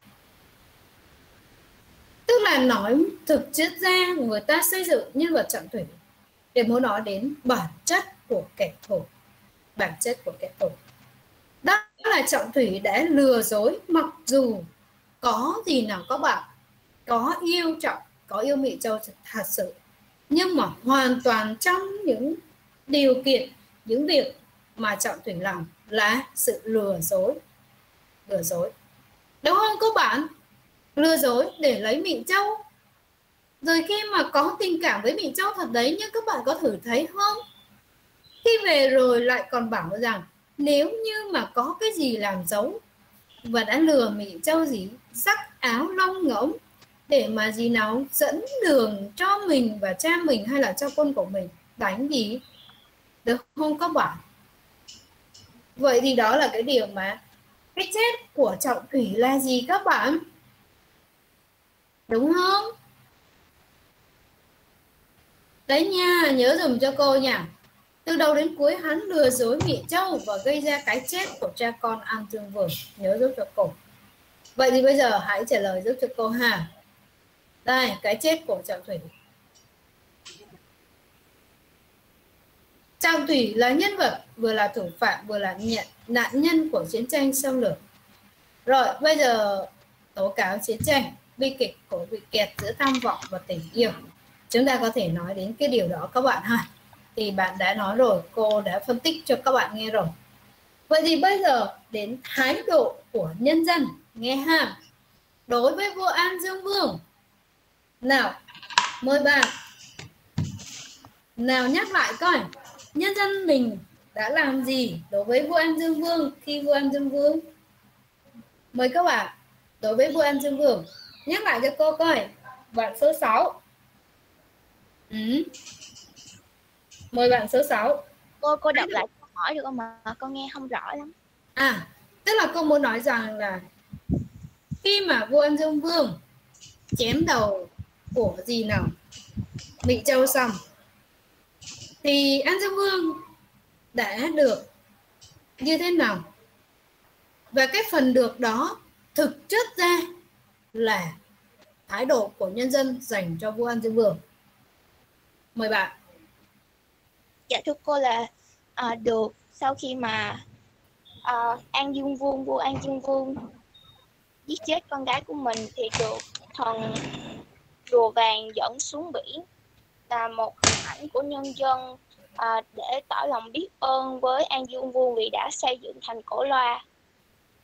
Tức là nói thực chất ra người ta xây dựng nhân vật Trọng Thủy để muốn nói đến bản chất của kẻ thù. Bản chất của kẻ thù đó là Trọng Thủy đã lừa dối, mặc dù có gì nào các bạn, có yêu Mỹ Châu thật sự, nhưng mà hoàn toàn trong những điều kiện, những việc mà Trọng Thủy làm là sự lừa dối. Đúng không các bạn? Lừa dối để lấy Mỹ Châu. Rồi khi mà có tình cảm với Mỹ Châu thật đấy, nhưng các bạn có thử thấy không? Khi về rồi lại còn bảo rằng nếu như mà có cái gì làm dấu và đã lừa Mỹ Châu sắc áo lông ngỗng để mà nào dẫn đường cho mình và cha mình hay là cho con của mình đánh được không các bạn? Vậy thì đó là cái điều mà cái chết của Trọng Thủy là gì các bạn? Đúng không? Đấy nha, nhớ dùm cho cô nha. Từ đầu đến cuối hắn lừa dối Mỹ Châu và gây ra cái chết của cha con An Dương Vương. Nhớ giúp cho cô. Vậy thì bây giờ hãy trả lời giúp cho cô ha. Đây, cái chết của Trọng Thủy. Trọng Thủy là nhân vật vừa là thủ phạm vừa là nạn nhân của chiến tranh xâm lược. Rồi, bây giờ tố cáo chiến tranh, bi kịch của bị kẹt giữa tham vọng và tình yêu. Chúng ta có thể nói đến cái điều đó các bạn ha. Thì bạn đã nói rồi, cô đã phân tích cho các bạn nghe rồi. Vậy thì bây giờ đến thái độ của nhân dân, nghe ha. Đối với vua An Dương Vương. Nào, mời bạn. Nào nhắc lại coi, nhân dân mình đã làm gì đối với vua An Dương Vương khi vua An Dương Vương? Mời các bạn, đối với vua An Dương Vương. Nhắc lại cho cô coi, bạn số 6. Mời bạn số 6. Cô đọc lại câu hỏi được không mà con nghe không rõ lắm. Tức là cô muốn nói rằng là khi mà vua An Dương Vương chém đầu của gì nào Mỹ Châu xong thì An Dương Vương đã được như thế nào? Và cái phần được đó thực chất ra là thái độ của nhân dân dành cho vua An Dương Vương. Mời bạn. Dạ thưa cô là được sau khi mà An Dương Vương, vua An Dương Vương giết chết con gái của mình thì được thần rùa vàng dẫn xuống biển, là một hình ảnh của nhân dân để tỏ lòng biết ơn với An Dương Vương vì đã xây dựng thành Cổ Loa.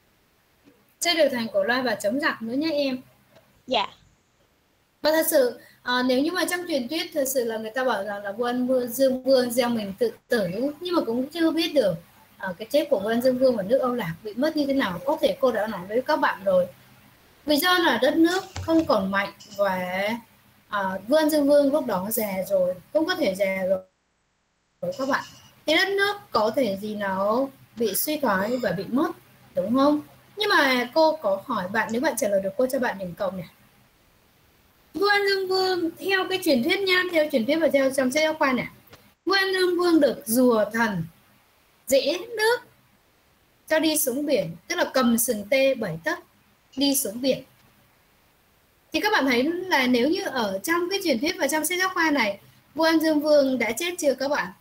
chưa được thành Cổ Loa và chống giặc nữa nhé em. Dạ. Và thật sự nếu như mà trong truyền thuyết thật sự là người ta bảo rằng là vua An Dương Vương gieo mình tự tử, nhưng mà cũng chưa biết được cái chết của vua An Dương Vương và nước Âu Lạc bị mất như thế nào. Có thể cô đã nói với các bạn rồi, vì do là đất nước không còn mạnh và vua An Dương Vương lúc đó già rồi, không có thể già rồi các bạn, thì đất nước có thể gì nó bị suy thoái và bị mất, đúng không? Nhưng mà cô có hỏi bạn, nếu bạn trả lời được cô cho bạn điểm cộng này. Vua An Dương Vương theo cái truyền thuyết nha, theo truyền thuyết và theo trong sách giáo khoa này, vua An Dương Vương được rùa thần dễ nước cho đi xuống biển, tức là cầm sừng tê 7 tấc đi xuống biển. Thì các bạn thấy là nếu như ở trong cái truyền thuyết và trong sách giáo khoa này, vua An Dương Vương đã chết chưa các bạn?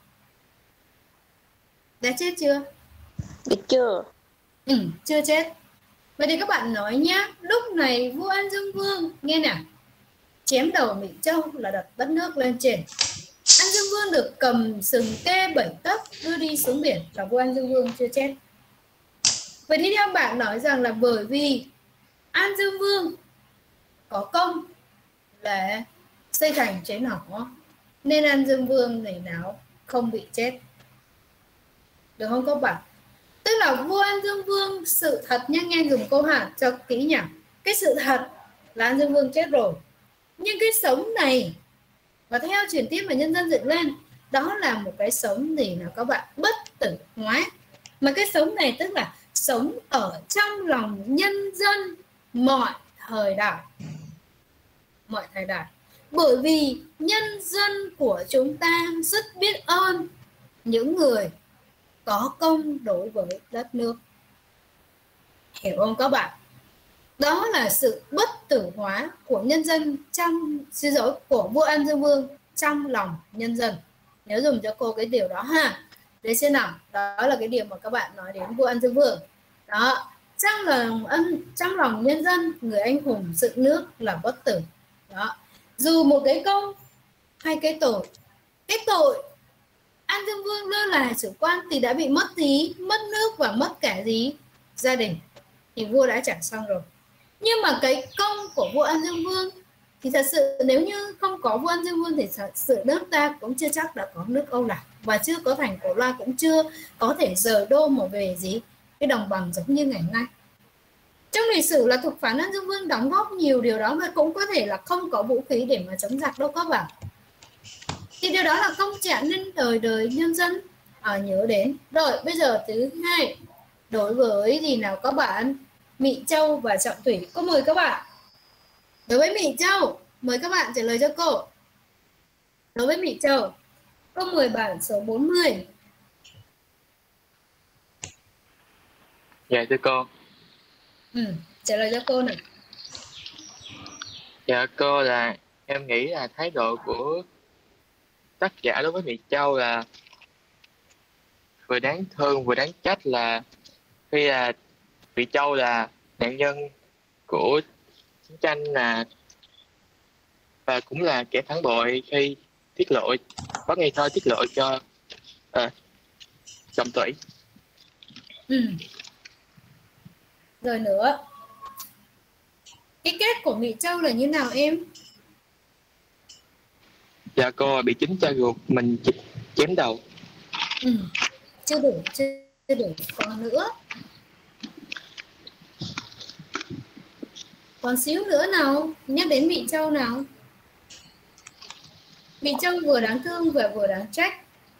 Đã chết chưa? Chưa. Chưa chết. Vậy thì các bạn nói nhá, lúc này vua An Dương Vương, nghe nào, chém đầu Mỹ Châu là đặt đất nước lên trên. An Dương Vương được cầm sừng tê 7 tấc đưa đi xuống biển là vua An Dương Vương chưa chết. Vậy thì theo bạn nói rằng là bởi vì An Dương Vương có công là xây thành chế nỏ nên An Dương Vương này nào không bị chết, được không các bạn? Tức là vua An Dương Vương, sự thật nhá, nghe dùng câu hỏi cho kỹ nhỉ. Cái sự thật là An Dương Vương chết rồi, nhưng cái sống này và theo truyền thuyết mà nhân dân dựng lên, đó là một cái sống gì nào các bạn, bất tử hóa. Mà cái sống này tức là sống ở trong lòng nhân dân mọi thời đại. Mọi thời đại. Bởi vì nhân dân của chúng ta rất biết ơn những người có công đối với đất nước. Hiểu không các bạn? Đó là sự bất tử hóa của nhân dân trong, xin lỗi, của vua An Dương Vương trong lòng nhân dân. Nhớ dùng cho cô cái điều đó ha. Để xem nào, đó là cái điều mà các bạn nói đến vua An Dương Vương. Đó, trong lòng nhân dân, người anh hùng dựng nước là bất tử. Đó, dù một cái công hay cái tội An Dương Vương lơ là chủ quan thì đã bị mất gì? Mất nước và mất cả gì? Gia đình. Thì vua đã trả xong rồi. Nhưng mà cái công của vua An Dương Vương thì thật sự nếu như không có vua An Dương Vương thì thật sự nước ta cũng chưa chắc đã có nước Âu Lạc, và chưa có thành Cổ Loa, cũng chưa có thể rời đô mà về gì cái đồng bằng giống như ngày nay. Trong lịch sử là thuộc phán An Dương Vương đóng góp nhiều điều đó, mà cũng có thể là không có vũ khí để mà chống giặc đâu các bạn. Thì điều đó là công trạng nên đời đời nhân dân nhớ đến. Rồi bây giờ thứ hai, đối với gì nào các bạn, Mị Châu và Trọng Thủy. Cô mời các bạn. Đối với Mị Châu, mời các bạn trả lời cho cô. Đối với Mị Châu, cô mời bạn số 40. Dạ thưa cô. Trả lời cho cô này. Dạ cô, là em nghĩ là thái độ của tác giả đối với Mị Châu là vừa đáng thương vừa đáng trách, là khi là Mị Châu là nạn nhân của chiến tranh và cũng là kẻ phản bội khi bắt ngây thơ tiết lộ cho Trọng Thủy. Rồi nữa, cái kết của Mị Châu là như nào em? Dạ cô bị chính cha ruột mình chém đầu. Chưa đủ, còn nữa. Còn xíu nữa nào, nhắc đến Mị Châu nào. Mị Châu vừa đáng thương và vừa đáng trách.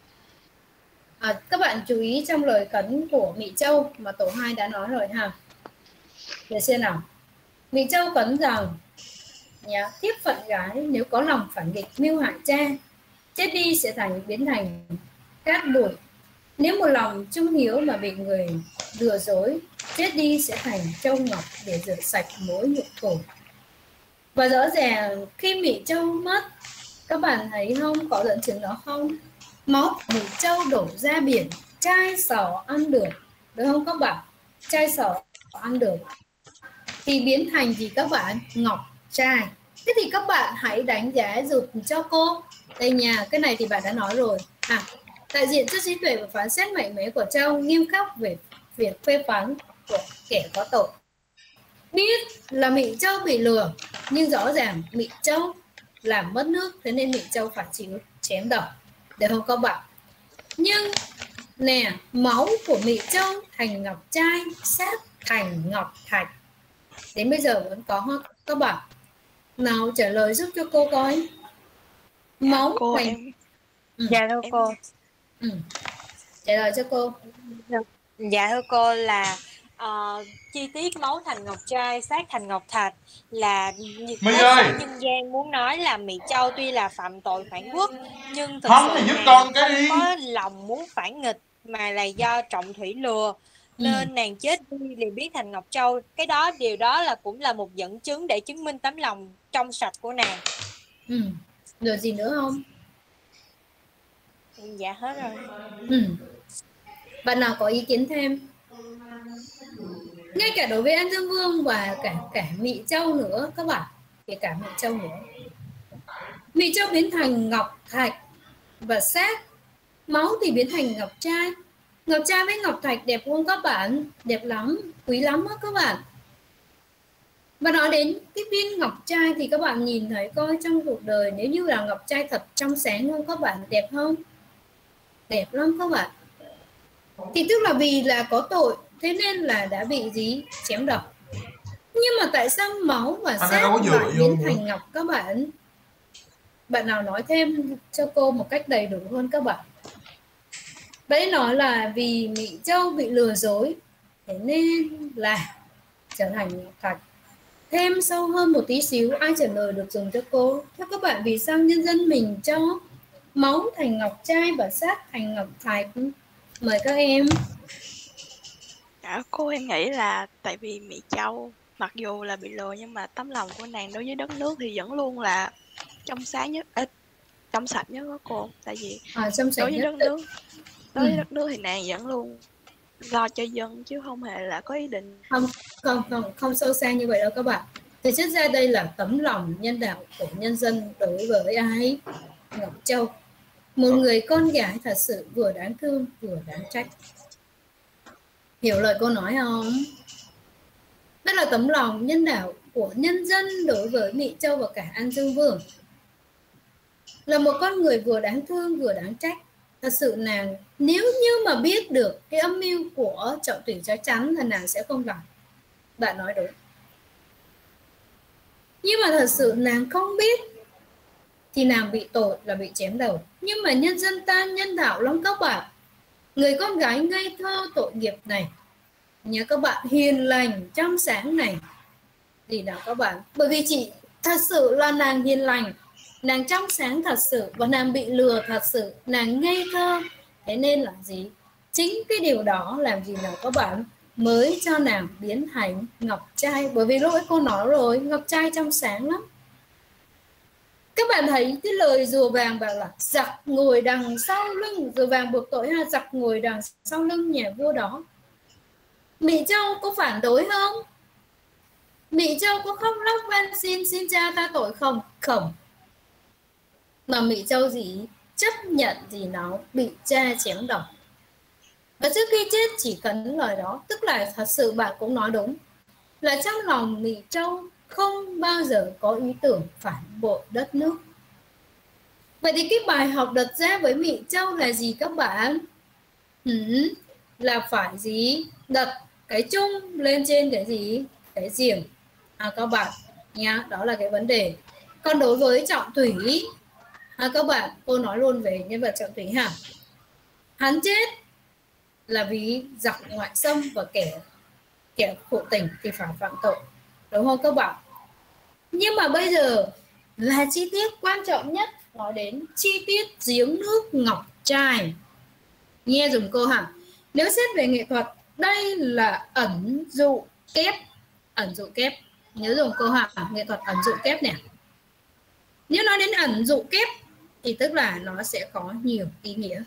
Các bạn chú ý trong lời cấn của Mị Châu mà tổ 2 đã nói rồi ha. Để xem nào. Mị Châu cấn rằng tiếp phận gái nếu có lòng phản nghịch mưu hại cha, chết đi sẽ biến thành cát bụi. Nếu một lòng trung hiếu mà bị người lừa dối, chết đi sẽ thành châu ngọc để rửa sạch mối nhục thù. Và rõ ràng khi Mị Châu mất, các bạn thấy không, có dẫn chứng đó không? Máu Mị Châu đổ ra biển, chai sò ăn được, được không các bạn? Chai sò ăn được thì biến thành gì các bạn? Ngọc trai. Thế thì các bạn hãy đánh giá giúp cho cô. Đây nha, cái này thì bạn đã nói rồi. Đại diện cho trí tuệ và phán xét mạnh mẽ của Châu, nghiêm khắc về việc phê phán của kẻ có tội. biết là Mỹ Châu bị lừa, nhưng rõ ràng Mỹ Châu làm mất nước, thế nên Mỹ Châu phải chịu chém đầu, được không các bạn? Nhưng nè, máu của Mỹ Châu thành ngọc trai, sát thành ngọc thạch, đến bây giờ vẫn có không các bạn? Nào trả lời giúp cho cô coi. Máu cô thành... em Dạ thưa cô. Trả lời cho cô. Dạ thưa cô là chi tiết máu thành ngọc trai, sát thành ngọc thạch là tác giả nhân gian muốn nói là Mỹ Châu tuy là phạm tội phản quốc nhưng thực sự nàng không có lòng muốn phản nghịch mà là do Trọng Thủy lừa nên nàng chết đi liền biến thành Ngọc Châu. Cái đó điều đó là cũng là một dẫn chứng để chứng minh tấm lòng trong sạch của nàng. Rồi gì nữa không? Dạ hết rồi. Bạn nào có ý kiến thêm? Ngay cả đối với An Dương Vương và cả Mỹ Châu nữa các bạn, kể cả Mỹ Châu nữa. Mỹ Châu biến thành ngọc thạch và sát, máu thì biến thành ngọc trai. Ngọc trai với ngọc thạch đẹp không các bạn? Đẹp lắm, quý lắm đó các bạn. Và nói đến cái viên ngọc trai thì các bạn nhìn thấy coi trong cuộc đời nếu như là ngọc trai thật trong sáng không các bạn? Đẹp không? Đẹp lắm các bạn. Thì tức là vì là có tội, thế nên là đã bị gì? Chém đầu. Nhưng mà tại sao máu và sát lại biến thành ngọc các bạn? Bạn nào nói thêm cho cô một cách đầy đủ hơn các bạn? Đấy nói là vì Mỹ Châu bị lừa dối, thế nên là trở thành ngọc thạch. Thêm sâu hơn một tí xíu, ai trả lời được dùng cho cô? Theo các bạn vì sao nhân dân mình cho máu thành ngọc trai và sát thành ngọc thạch? Mời các em. Dạ cô, em nghĩ là tại vì Mỹ Châu mặc dù là bị lừa nhưng mà tấm lòng của nàng đối với đất nước thì vẫn luôn là trong sáng nhất, trong sạch nhất đó cô. Tại vì đối với đất nước, đối với đất nước thì nàng vẫn luôn lo cho dân chứ không hề là có ý định. Không sâu xa như vậy đâu các bạn. Thực chất ra đây là tấm lòng nhân đạo của nhân dân đối với ai? Ngọc Châu, một người con gái thật sự vừa đáng thương vừa đáng trách. Hiểu lời cô nói không? Đó là tấm lòng nhân đạo của nhân dân đối với Mỹ Châu và cả An Dương Vương. Là một con người vừa đáng thương vừa đáng trách. Thật sự nàng nếu như mà biết được cái âm mưu của Trọng Thủy chắc chắn là nàng sẽ không làm. Bạn nói đúng. Nhưng mà thật sự nàng không biết thì nàng bị tội là bị chém đầu. Nhưng mà nhân dân ta nhân đạo lắm các bạn. Người con gái ngây thơ tội nghiệp này, nhớ các bạn, hiền lành trong sáng này thì nào các bạn, bởi vì chị thật sự là nàng hiền lành, nàng trong sáng thật sự và nàng bị lừa thật sự, nàng ngây thơ, thế nên là gì? Chính cái điều đó làm gì nào các bạn mới cho nàng biến thành ngọc trai. Bởi vì lúc ấy cô nói rồi, ngọc trai trong sáng lắm. Các bạn thấy cái lời rùa vàng bảo là giặc ngồi đằng sau lưng, rùa vàng buộc tội ha, giặc ngồi đằng sau lưng nhà vua đó. Mỹ Châu có phản đối không? Mỹ Châu có khóc lóc van xin cha ta tội không? Không. Mà Mỹ Châu gì? Chấp nhận gì nó bị cha chém đầu. Và trước khi chết chỉ cần lời đó, tức là thật sự bạn cũng nói đúng, là trong lòng Mỹ Châu không bao giờ có ý tưởng phản bội đất nước. Vậy thì cái bài học đặt ra với Mỹ Châu là gì các bạn? Là phải gì? Đặt cái chung lên trên cái gì? Cái giềng. Các bạn nhá, đó là cái vấn đề. Còn đối với Trọng Thủy, các bạn, cô nói luôn về nhân vật Trọng Thủy ha. Hắn chết là vì giặc ngoại xâm và kẻ phụ tình thì phải phạm tội, đúng không các bạn? Nhưng mà bây giờ là chi tiết quan trọng nhất, nói đến chi tiết giếng nước ngọc trai. Nghe dùm cô hả? Nếu xét về nghệ thuật, đây là ẩn dụ kép. Ẩn dụ kép, nhớ dùm cô hả? Nghệ thuật ẩn dụ kép nè. Nếu nói đến ẩn dụ kép thì tức là nó sẽ có nhiều ý nghĩa.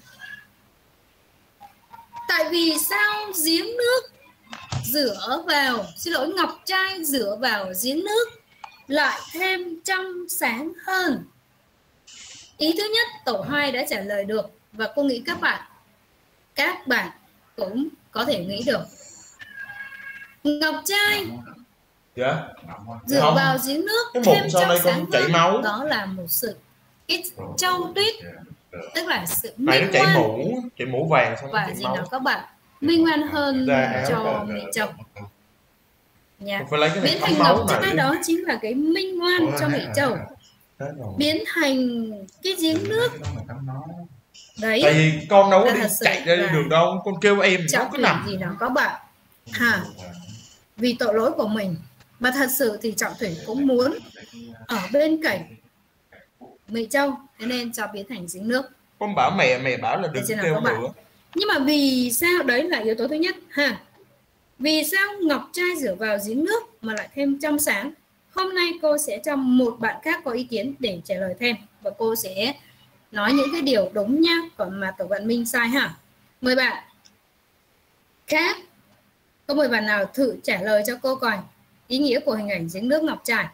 Tại vì sao giếng nước rửa vào, ngọc trai rửa vào giếng nước lại thêm trong sáng hơn? Ý thứ nhất tổ 2 đã trả lời được và cô nghĩ các bạn cũng có thể nghĩ được. Ngọc trai Dạ. Dựa vào giếng nước cái mụn thêm sau trong đây sáng con chảy hơn, máu. đó là một sự cái châu tuyết, tức là sự Này nó minh chảy ngoan mũ vàng xong nó và chảy gì máu. nào các bạn, minh ngoan hơn Ra cho Mỹ Châu nha. phải lấy cái này Biến thấm thành máu ngọc trai này. đó chính là cái minh ngoan cho Mỹ Châu, biến thành cái giếng nước đấy. Tại vì con đâu có đi thật sự chạy ra đi là được đâu, con kêu em nó trọng cứ thủy nằm. gì nào các bạn ha, vì tội lỗi của mình mà thật sự thì trọng thủy cũng muốn ở bên cạnh Mỹ Châu, thế nên cho biến thành giếng nước. Con bảo mẹ bảo là đừng kêu nữa. Nhưng mà vì sao, đấy là yếu tố thứ nhất ha, vì sao ngọc trai rửa vào giếng nước mà lại thêm trong sáng? Hôm nay cô sẽ cho một bạn khác có ý kiến để trả lời thêm, và cô sẽ nói những cái điều đúng nhá, còn mà tổ bạn Minh sai ha. Mời bạn khác, có mời bạn nào thử trả lời cho cô coi ý nghĩa của hình ảnh giếng nước ngọc trai.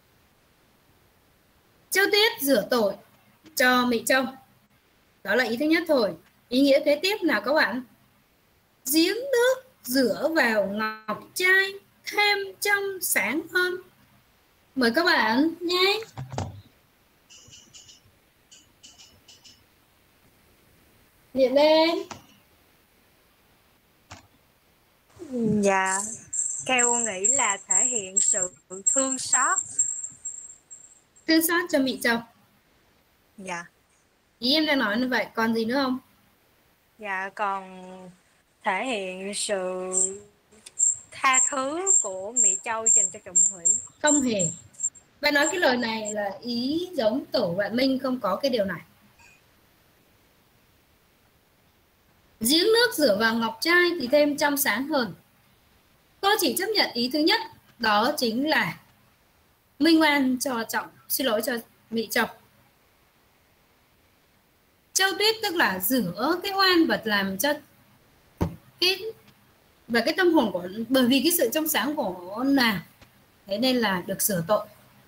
Châu Tuyết rửa tội cho Mỹ Châu, đó là ý thứ nhất thôi. Ý nghĩa kế tiếp nào các bạn? Giếng nước rửa vào ngọc trai thêm trong sáng hơn. Mời các bạn nhé. Hiện lên. Dạ, Keo nghĩ là thể hiện sự thương xót. Thương xót cho Mỹ Châu. Dạ. Ý em đang nói như vậy, còn gì nữa không? Dạ, còn thể hiện sự tha thứ của Mỹ Châu dành cho Trọng Thủy. Không hề. Bạn nói cái lời này là ý giống tổ bạn Minh, không có cái điều này. Giếng nước rửa vào ngọc trai thì thêm trong sáng hơn. Cô chỉ chấp nhận ý thứ nhất, đó chính là minh ngoan cho xin lỗi cho Mỹ Châu. Châu Tuyết tức là rửa cái oan và làm cho cái tâm hồn của, bởi vì cái sự trong sáng của nàng, thế nên là được sửa tội.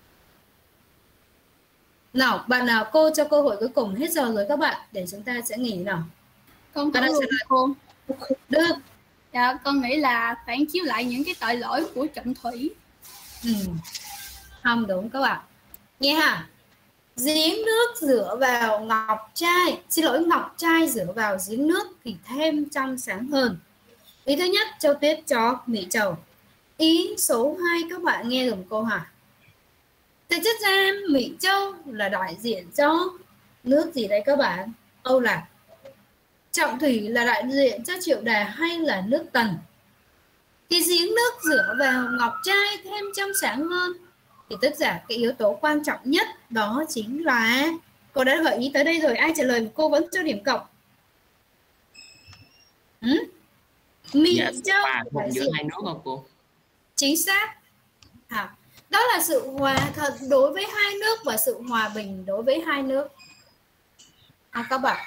Nào, bạn nào cô cho cơ hội cuối cùng, hết giờ rồi các bạn, để chúng ta sẽ nghỉ nào. Con Bạn thử nào luôn cô. Được. Dạ, con nghĩ là phản chiếu lại những cái tội lỗi của Trọng Thủy. Không đúng các bạn. Nghe hả? Giếng nước rửa vào ngọc trai, xin lỗi, ngọc trai rửa vào giếng nước thì thêm trong sáng hơn. Ý thứ nhất, Châu Tuyết cho Mỹ Châu. Ý số 2 các bạn nghe dùm cô hả? Thực chất ra Mỹ Châu là đại diện cho nước gì đấy các bạn? Âu Lạc. Trọng Thủy là đại diện cho Triệu Đà hay là nước Tần? Thì giếng nước rửa vào ngọc trai thêm trong sáng hơn, thì tức là cái yếu tố quan trọng nhất đó chính là, cô đã gợi ý tới đây rồi, ai trả lời cô vẫn cho điểm cộng. Mỹ Châu hòa giữa hai nước không cô? Chính xác. Đó là sự hòa thuận đối với hai nước và sự hòa bình đối với hai nước. Các bạn,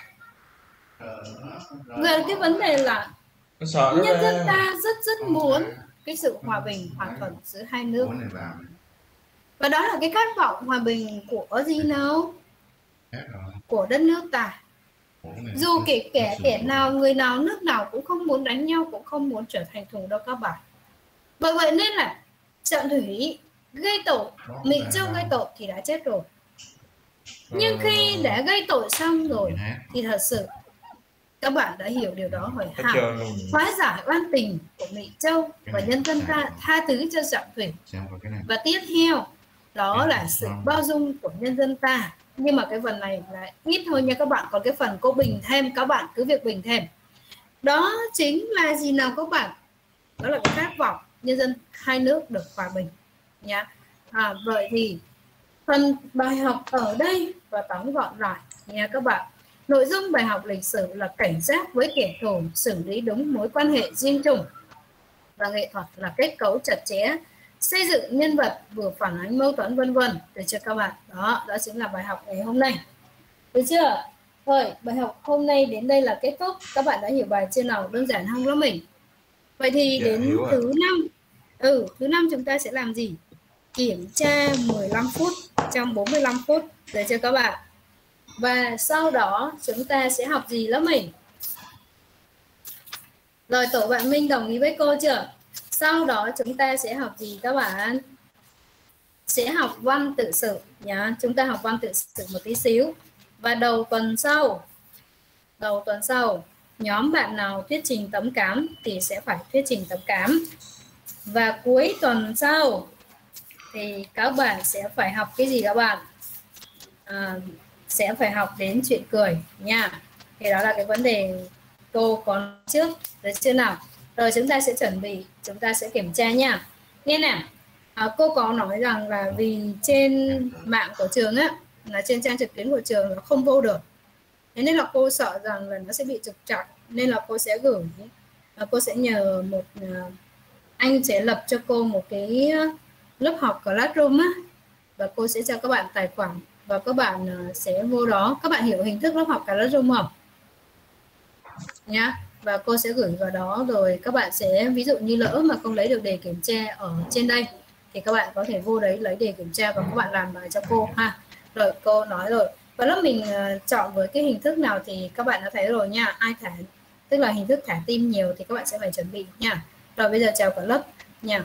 về cái vấn đề là nhân dân ta rất muốn cái sự hòa bình, hòa thuận giữa hai nước, và đó là cái khát vọng hòa bình của gì nào? Của đất nước ta. Dù kẻ nào, người nào, nước nào cũng không muốn đánh nhau, cũng không muốn trở thành thù đâu các bạn. Bởi vậy nên là Trọng Thủy gây tội, Mỹ Châu gây tội thì đã chết rồi. Nhưng khi đã gây tội xong rồi thì thật sự các bạn đã hiểu điều đó rồi hả? Hóa giải oan tình của Mỹ Châu và nhân dân ta tha thứ cho Trọng Thủy. Và tiếp theo đó là sự bao dung của nhân dân ta. Nhưng mà cái phần này là ít thôi nha các bạn. Còn cái phần cô bình thêm, các bạn cứ việc bình thêm. Đó chính là gì nào các bạn? Đó là cái khát vọng nhân dân hai nước được hòa bình nhá. Vậy thì phần bài học ở đây và tóm gọn lại nha các bạn. Nội dung bài học lịch sử là cảnh giác với kẻ thù, xử lý đúng mối quan hệ riêng chung, và nghệ thuật là kết cấu chặt chẽ, xây dựng nhân vật vừa phản ánh mâu thuẫn vân vân. Được chưa các bạn? Đó chính là bài học ngày hôm nay. Được chưa? Rồi, bài học hôm nay đến đây là kết thúc. Các bạn đã hiểu bài chưa nào? Đơn giản không đó mình? Vậy thì đến thứ 5. Thứ 5 chúng ta sẽ làm gì? Kiểm tra 15 phút trong 45 phút. Được chưa các bạn? Và sau đó chúng ta sẽ học gì lớp mình? Rồi, tổ bạn Minh đồng ý với cô chưa? Sau đó chúng ta sẽ học gì các bạn? Sẽ học văn tự sự nhá. Chúng ta học văn tự sự một tí xíu. Và đầu tuần sau nhóm bạn nào thuyết trình tấm cám thì sẽ phải thuyết trình tấm cám. Và cuối tuần sau thì các bạn sẽ phải học cái gì các bạn? Sẽ phải học đến chuyện cười nha. Thì đó là cái vấn đề cô có trước, được chưa nào? Rồi chúng ta sẽ chuẩn bị, chúng ta sẽ kiểm tra nha. Nghe nào, cô có nói rằng là vì trên mạng của trường á, là trên trang trực tuyến của trường nó không vô được. Thế nên là cô sợ rằng là nó sẽ bị trục trặc, nên là cô sẽ gửi, cô sẽ nhờ một anh sẽ lập cho cô một cái lớp học Classroom á, và cô sẽ cho các bạn tài khoản và các bạn sẽ vô đó. Các bạn hiểu hình thức lớp học Classroom không? Nhá. Và cô sẽ gửi vào đó, rồi các bạn sẽ, ví dụ như lỡ mà không lấy được đề kiểm tra ở trên đây thì các bạn có thể vô đấy lấy đề kiểm tra và các bạn làm bài cho cô ha. Rồi cô nói rồi. Và lớp mình chọn với cái hình thức nào thì các bạn đã thấy rồi nha. Ai thả, tức là hình thức thả tim nhiều thì các bạn sẽ phải chuẩn bị nha. Rồi bây giờ chào cả lớp nha.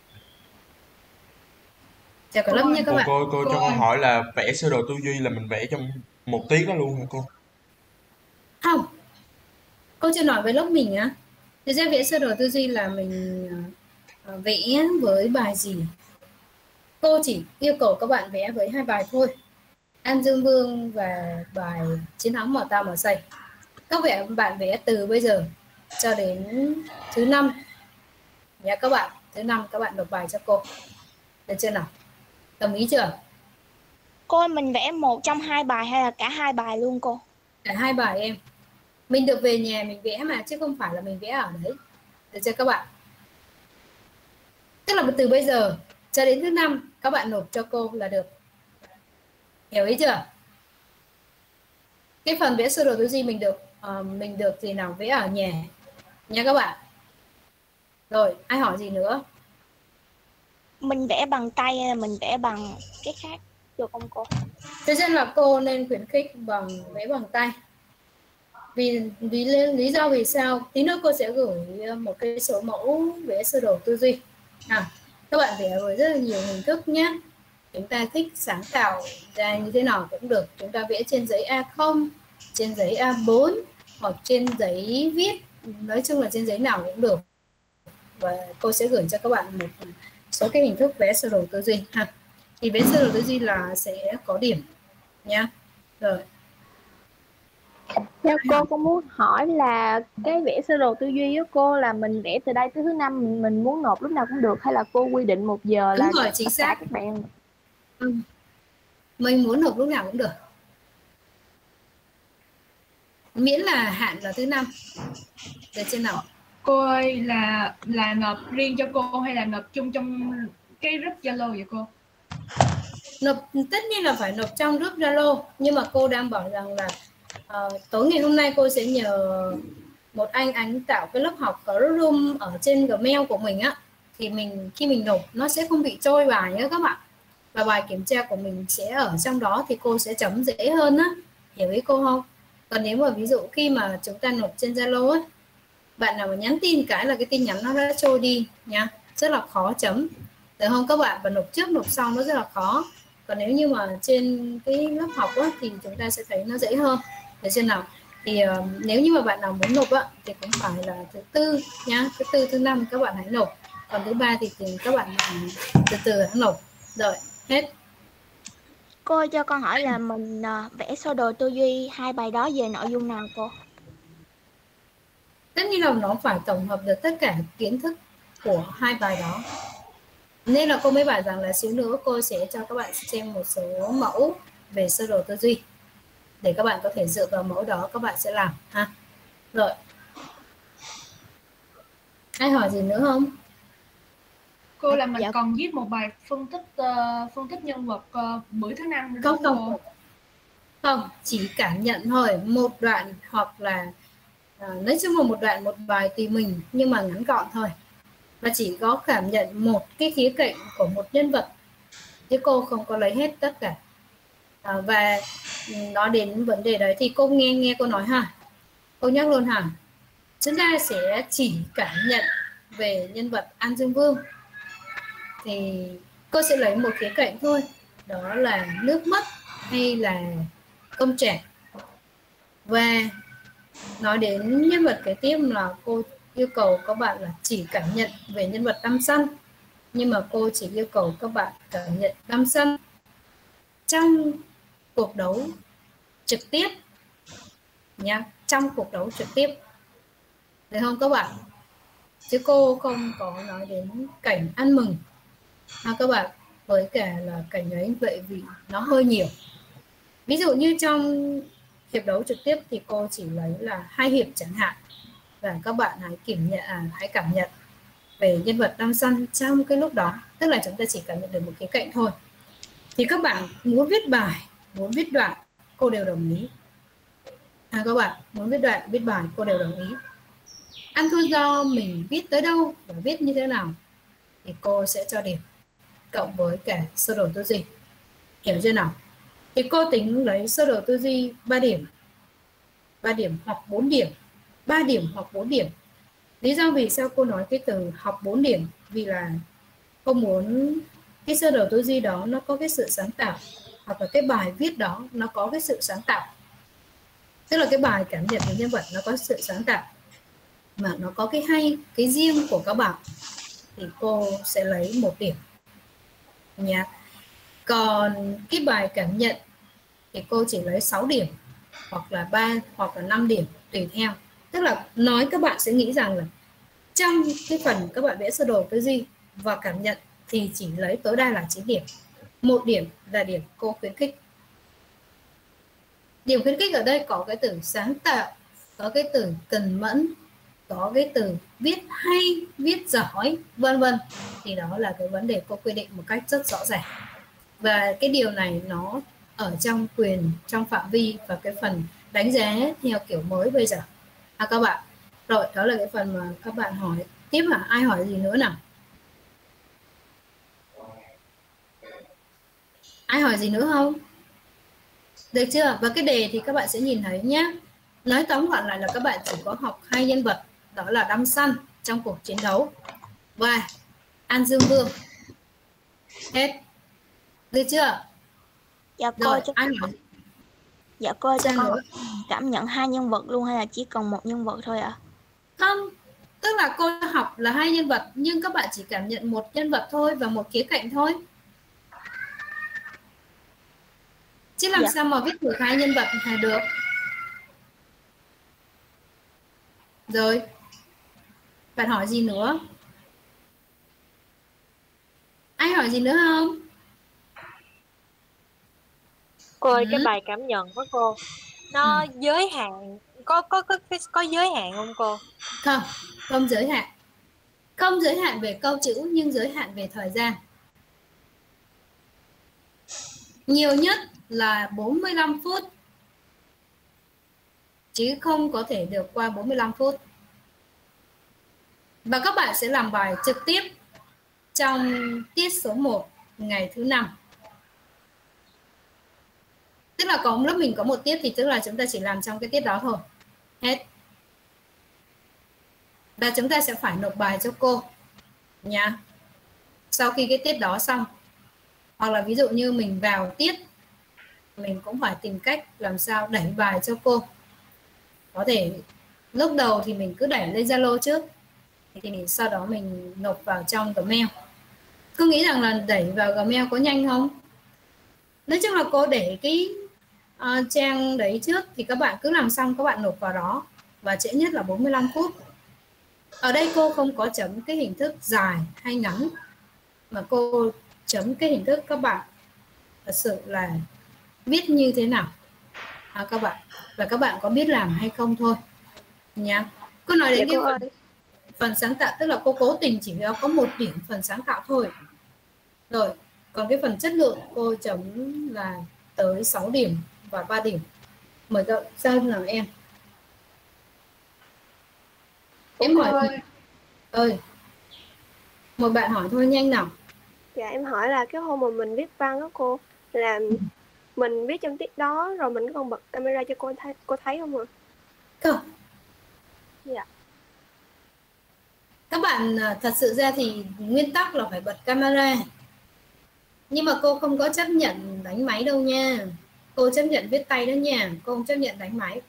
Chào cả lớp nha các bạn. Cô cho con hỏi là vẽ sơ đồ tư duy là mình vẽ trong 1 tiết đó luôn hả cô? Không, cô chưa nói với lớp mình á. Thực ra vẽ sơ đồ tư duy là mình vẽ với bài gì? Cô chỉ yêu cầu các bạn vẽ với 2 bài thôi, An Dương Vương và bài Chiến thắng Mỏ Tao Mỏ Xây. Bạn vẽ từ bây giờ cho đến thứ 5 nha các bạn. Thứ 5 các bạn nộp bài cho cô, được chưa nào? Đồng ý chưa? Cô, mình vẽ một trong 2 bài hay là cả 2 bài luôn cô? Cả 2 bài em. Mình được về nhà mình vẽ mà, chứ không phải là mình vẽ ở đấy, được chưa các bạn? Tức là từ bây giờ cho đến thứ 5 các bạn nộp cho cô là được. Hiểu ý chưa? Cái phần vẽ sơ đồ tư duy mình được gì nào vẽ ở nhà nha các bạn. Rồi, ai hỏi gì nữa? Mình vẽ bằng tay hay là mình vẽ bằng cái khác được không cô? Thế nên là cô nên khuyến khích vẽ bằng tay. Vì lý do vì sao? Tí nữa cô sẽ gửi một cái số mẫu vẽ sơ đồ tư duy. Các bạn vẽ với rất là nhiều hình thức nhé. Chúng ta thích sáng tạo ra như thế nào cũng được. Chúng ta vẽ trên giấy A0, trên giấy A4 hoặc trên giấy viết. Nói chung là trên giấy nào cũng được. Và cô sẽ gửi cho các bạn một số cái hình thức vẽ sơ đồ tư duy ha. Thì vẽ sơ đồ tư duy là sẽ có điểm nhá. Rồi. Cô có muốn hỏi là cái vẽ sơ đồ tư duy của cô là mình vẽ từ đây tới thứ 5 mình muốn nộp lúc nào cũng được, hay là cô quy định 1 giờ là đúng rồi, chính xác các bạn? Mình muốn nộp lúc nào cũng được, miễn là hạn là thứ 5. Được chưa nào? Cô ơi, là nộp riêng cho cô hay là nộp chung trong cái group Zalo vậy cô? Nộp tất nhiên là phải nộp trong group Zalo, nhưng mà cô đang bảo rằng là tối ngày hôm nay cô sẽ nhờ một anh tạo cái lớp học Classroom ở trên Gmail của mình á, thì khi mình nộp nó sẽ không bị trôi bài nữa các bạn, và bài kiểm tra của mình sẽ ở trong đó thì cô sẽ chấm dễ hơn á. Hiểu ý cô không? Còn nếu mà ví dụ khi mà chúng ta nộp trên Zalo á, bạn nào mà nhắn tin cái là cái tin nhắn nó đã trôi đi nha, rất là khó chấm, được không các bạn? Và nộp trước nộp sau nó rất là khó. Còn nếu như mà trên cái lớp học á, thì chúng ta sẽ thấy nó dễ hơn, được chưa nào? Thì nếu như mà bạn nào muốn nộp á, thì cũng phải là thứ 4 nhá, thứ 4 thứ 5 các bạn hãy nộp, còn thứ 3 thì các bạn từ từ hãy nộp. Rồi, hết. Cô cho con hỏi là mình vẽ sơ đồ tư duy 2 bài đó về nội dung nào cô? Tất nhiên là nó phải tổng hợp được tất cả kiến thức của 2 bài đó. Nên là cô mới bảo rằng là xíu nữa cô sẽ cho các bạn xem một số mẫu về sơ đồ tư duy, để các bạn có thể dựa vào mẫu đó các bạn sẽ làm ha. Rồi, ai hỏi gì nữa không? Cô là mình còn viết một bài phân tích nhân vật bữa thứ 5 không, chỉ cảm nhận thôi, một đoạn hoặc là nói chung là một đoạn một bài tùy mình, nhưng mà ngắn gọn thôi, và chỉ có cảm nhận một cái khía cạnh của một nhân vật, chứ cô không có lấy hết tất cả. Và nói đến vấn đề đấy thì cô nghe cô nói ha, cô nhắc luôn ha, chúng ta sẽ chỉ cảm nhận về nhân vật An Dương Vương thì cô sẽ lấy một khía cạnh thôi, đó là nước mắt hay là công trạng. Và nói đến nhân vật kế tiếp là cô yêu cầu các bạn là chỉ cảm nhận về nhân vật Đăm Săn, nhưng mà cô chỉ yêu cầu các bạn cảm nhận Đăm Săn trong cuộc đấu trực tiếp nhá, trong cuộc đấu trực tiếp, được không các bạn? Chứ cô không có nói đến cảnh ăn mừng các bạn, với cả là cảnh ấy vậy vì nó hơi nhiều. Ví dụ như trong hiệp đấu trực tiếp thì cô chỉ lấy là 2 hiệp chẳng hạn, và các bạn hãy cảm nhận về nhân vật Đăm Săn trong cái lúc đó, tức là chúng ta chỉ cảm nhận được một khía cạnh thôi. Thì các bạn muốn viết bài, muốn viết đoạn, cô đều đồng ý. Các bạn muốn viết đoạn, viết bài, cô đều đồng ý. Ăn thua do mình viết tới đâu và viết như thế nào thì cô sẽ cho điểm cộng với cả sơ đồ tư duy, hiểu chưa nào? Thì cô tính lấy sơ đồ tư duy 3 điểm, 3 điểm hoặc 4 điểm, 3 điểm hoặc 4 điểm. Lý do vì sao cô nói cái từ học 4 điểm, vì là cô muốn cái sơ đồ tư duy đó nó có cái sự sáng tạo, hoặc là cái bài viết đó nó có cái sự sáng tạo, tức là cái bài cảm nhận về nhân vật nó có sự sáng tạo mà nó có cái hay, cái riêng của các bạn, thì cô sẽ lấy 1 điểm nha. Còn cái bài cảm nhận thì cô chỉ lấy 6 điểm, hoặc là 3 hoặc là 5 điểm tùy theo. Tức là nói các bạn sẽ nghĩ rằng là trong cái phần các bạn vẽ sơ đồ tư duy và cảm nhận thì chỉ lấy tối đa là 9 điểm. 1 điểm là điểm cô khuyến khích. Điểm khuyến khích ở đây có cái từ sáng tạo, có cái từ cần mẫn, có cái từ viết hay, viết giỏi, vân vân. Thì đó là cái vấn đề cô quy định một cách rất rõ ràng. Và cái điều này nó ở trong quyền, trong phạm vi và cái phần đánh giá theo kiểu mới bây giờ các bạn. Rồi, đó là cái phần mà các bạn hỏi. Tiếp là ai hỏi gì nữa nào? Ai hỏi gì nữa không? Được chưa? Và cái đề thì các bạn sẽ nhìn thấy nhé. Nói tóm gọn lại là các bạn chỉ có học 2 nhân vật, đó là Đăm Săn trong cuộc chiến đấu và An Dương Vương. Hết. Được chưa? Dạ cô. Rồi, ai hỏi? Dạ cô cho con cảm nhận 2 nhân vật luôn hay là chỉ cần 1 nhân vật thôi ạ? Không, tức là cô học là 2 nhân vật nhưng các bạn chỉ cảm nhận 1 nhân vật thôi và 1 khía cạnh thôi. Chứ làm sao mà viết được 2 nhân vật là được. Rồi, bạn hỏi gì nữa? Ai hỏi gì nữa không? Cô ơi, cái bài cảm nhận của cô nó giới hạn, có giới hạn không cô? Không, không giới hạn. Không giới hạn về câu chữ nhưng giới hạn về thời gian. Nhiều nhất là 45 phút. Chứ không có thể được qua 45 phút. Và các bạn sẽ làm bài trực tiếp trong tiết số 1 ngày thứ 5. Tức là có lớp mình có 1 tiết thì tức là chúng ta chỉ làm trong cái tiết đó thôi. Hết. Và chúng ta sẽ phải nộp bài cho cô nha. Sau khi cái tiết đó xong, hoặc là ví dụ như mình vào tiết, mình cũng phải tìm cách làm sao đẩy bài cho cô. Có thể lúc đầu thì mình cứ đẩy lên Zalo trước, thì sau đó mình nộp vào trong Gmail. Cô nghĩ rằng là đẩy vào Gmail có nhanh không? Nói chung là cô để cái trang đấy trước thì các bạn cứ làm xong các bạn nộp vào đó, và trễ nhất là 45 phút. Ở đây cô không có chấm cái hình thức dài hay ngắn, mà cô chấm cái hình thức các bạn thật sự là viết như thế nào các bạn, và các bạn có biết làm hay không thôi nha. Cô nói đến cái phần sáng tạo, tức là cô cố tình chỉ có 1 điểm phần sáng tạo thôi. Rồi, còn cái phần chất lượng cô chấm là tới 6 điểm và 3 điểm. Mời cậu sao nào em. Em hỏi ơi, một bạn hỏi thôi nhanh nào. Dạ em hỏi là cái hôm mà mình viết văn đó cô, là mình viết trong tiết đó rồi mình còn bật camera cho cô thấy không ạ? Không. Dạ. Các bạn thật sự ra thì nguyên tắc là phải bật camera. Nhưng mà cô không có chấp nhận đánh máy đâu nha. Cô chấp nhận viết tay đó nha, cô không chấp nhận đánh máy.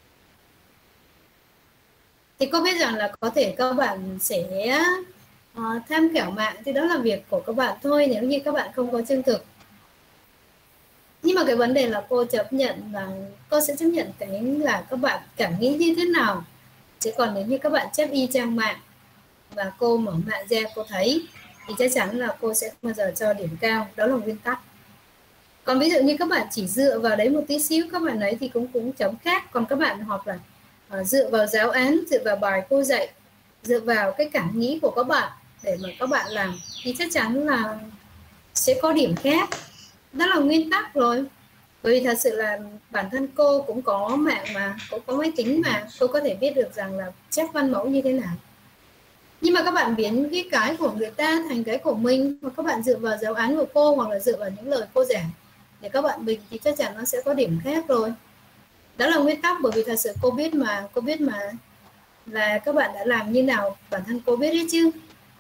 Thì cô biết rằng là có thể các bạn sẽ tham khảo mạng, thì đó là việc của các bạn thôi, nếu như các bạn không có chân thực. Nhưng mà cái vấn đề là cô chấp nhận là cô sẽ chấp nhận cái là các bạn cảm nghĩ như thế nào. Chứ còn nếu như các bạn chép y trang mạng và cô mở mạng ra cô thấy thì chắc chắn là cô sẽ không bao giờ cho điểm cao, đó là nguyên tắc. Còn ví dụ như các bạn chỉ dựa vào đấy một tí xíu các bạn ấy thì cũng chấm khác. Còn các bạn hoặc là dựa vào giáo án, dựa vào bài cô dạy, dựa vào cái cảm nghĩ của các bạn để mà các bạn làm thì chắc chắn là sẽ có điểm khác. Đó là nguyên tắc rồi. Bởi vì thật sự là bản thân cô cũng có mạng mà, cũng có máy tính mà, cô có thể biết được rằng là chép văn mẫu như thế nào. Nhưng mà các bạn biến cái của người ta thành cái của mình, hoặc các bạn dựa vào giáo án của cô hoặc là dựa vào những lời cô giảng để các bạn bình thì chắc chắn nó sẽ có điểm khác rồi. Đó là nguyên tắc, bởi vì thật sự cô biết mà là các bạn đã làm như nào, bản thân cô biết đấy chứ.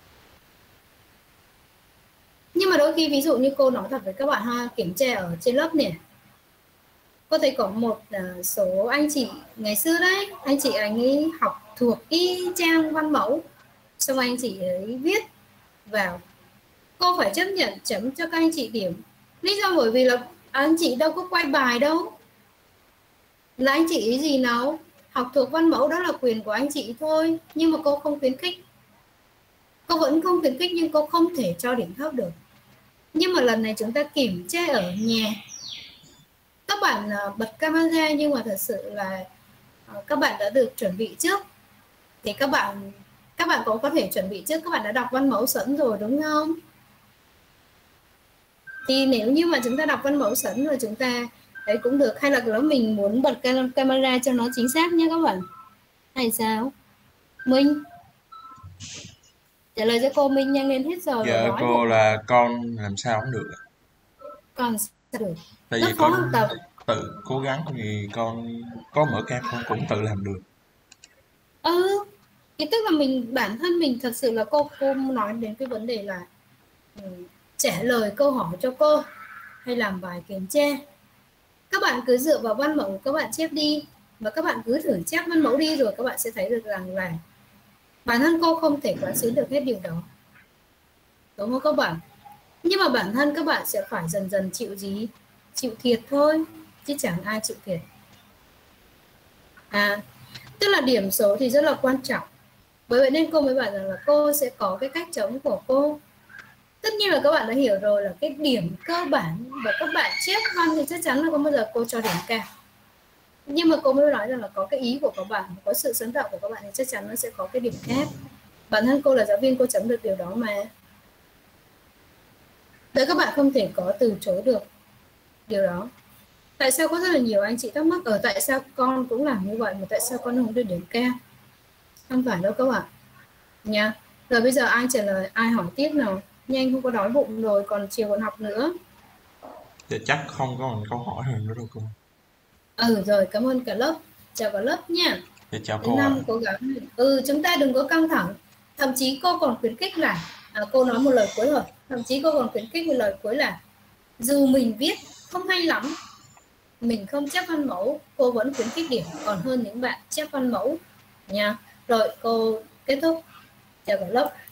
Nhưng mà đôi khi ví dụ như cô nói thật với các bạn ha, kiểm tra ở trên lớp nè, cô thấy có một số anh chị ngày xưa đấy, anh chị ấy học thuộc y chang văn mẫu, xong anh chị ấy viết vào, cô phải chấp nhận chấm cho các anh chị điểm. Lý do bởi vì là anh chị đâu có quay bài đâu, là anh chị ý gì nào học thuộc văn mẫu, đó là quyền của anh chị thôi. Nhưng mà cô không khuyến khích, cô vẫn không khuyến khích, nhưng cô không thể cho điểm thấp được. Nhưng mà lần này chúng ta kiểm tra ở nhà, các bạn bật camera nhưng mà thật sự là các bạn đã được chuẩn bị trước. Thì các bạn cũng có thể chuẩn bị trước, các bạn đã đọc văn mẫu sẵn rồi đúng không? Thì nếu như mà chúng ta đọc văn mẫu sẵn rồi chúng ta đấy cũng được, hay là nếu mình muốn bật camera cho nó chính xác nhé các bạn, hay sao? Minh trả lời cho cô. Minh nhanh lên, hết giờ Dạ nói cô một... là con làm sao cũng được. Con sao được? Tại rất vì khó con học tập. tự cố gắng thì con có mở cam con cũng tự làm được. Cái tức là bản thân mình thật sự là cô nói đến cái vấn đề là trả lời câu hỏi cho cô hay làm bài kiểm tra. Các bạn cứ dựa vào văn mẫu các bạn chép đi, và các bạn cứ thử chép văn mẫu đi rồi các bạn sẽ thấy được rằng là bản thân cô không thể quán xuyến được hết điều đó, đúng không các bạn? Nhưng mà bản thân các bạn sẽ phải dần dần chịu thiệt thôi, chứ chẳng ai chịu thiệt. Tức là điểm số thì rất là quan trọng. Bởi vậy nên cô mới bảo rằng là cô sẽ có cái cách chấm của cô. Tất nhiên là các bạn đã hiểu rồi là cái điểm cơ bản và các bạn chép văn thì chắc chắn là không bao giờ cô cho điểm cao. Nhưng mà cô mới nói rằng là có cái ý của các bạn, có sự sáng tạo của các bạn thì chắc chắn nó sẽ có cái điểm khác. Bản thân cô là giáo viên, cô chấm được điều đó mà. Đấy, các bạn không thể có từ chối được điều đó. Tại sao có rất là nhiều anh chị thắc mắc ở tại sao con cũng làm như vậy mà tại sao con không được điểm cao? Không phải đâu các bạn nha. Rồi bây giờ ai trả lời, ai hỏi tiếp nào, nhanh không có đói bụng rồi, còn chiều còn học nữa. Dạ chắc không có câu hỏi nữa đâu cô. Rồi, cảm ơn cả lớp. Chào cả lớp nha. Dạ chào cô. Cố gắng. Chúng ta đừng có căng thẳng. Thậm chí cô còn khuyến khích là cô nói một lời cuối rồi. Thậm chí cô còn khuyến khích một lời cuối là dù mình viết không hay lắm, mình không chép văn mẫu, cô vẫn khuyến khích điểm còn hơn những bạn chép văn mẫu nha. Rồi cô kết thúc. Chào cả lớp.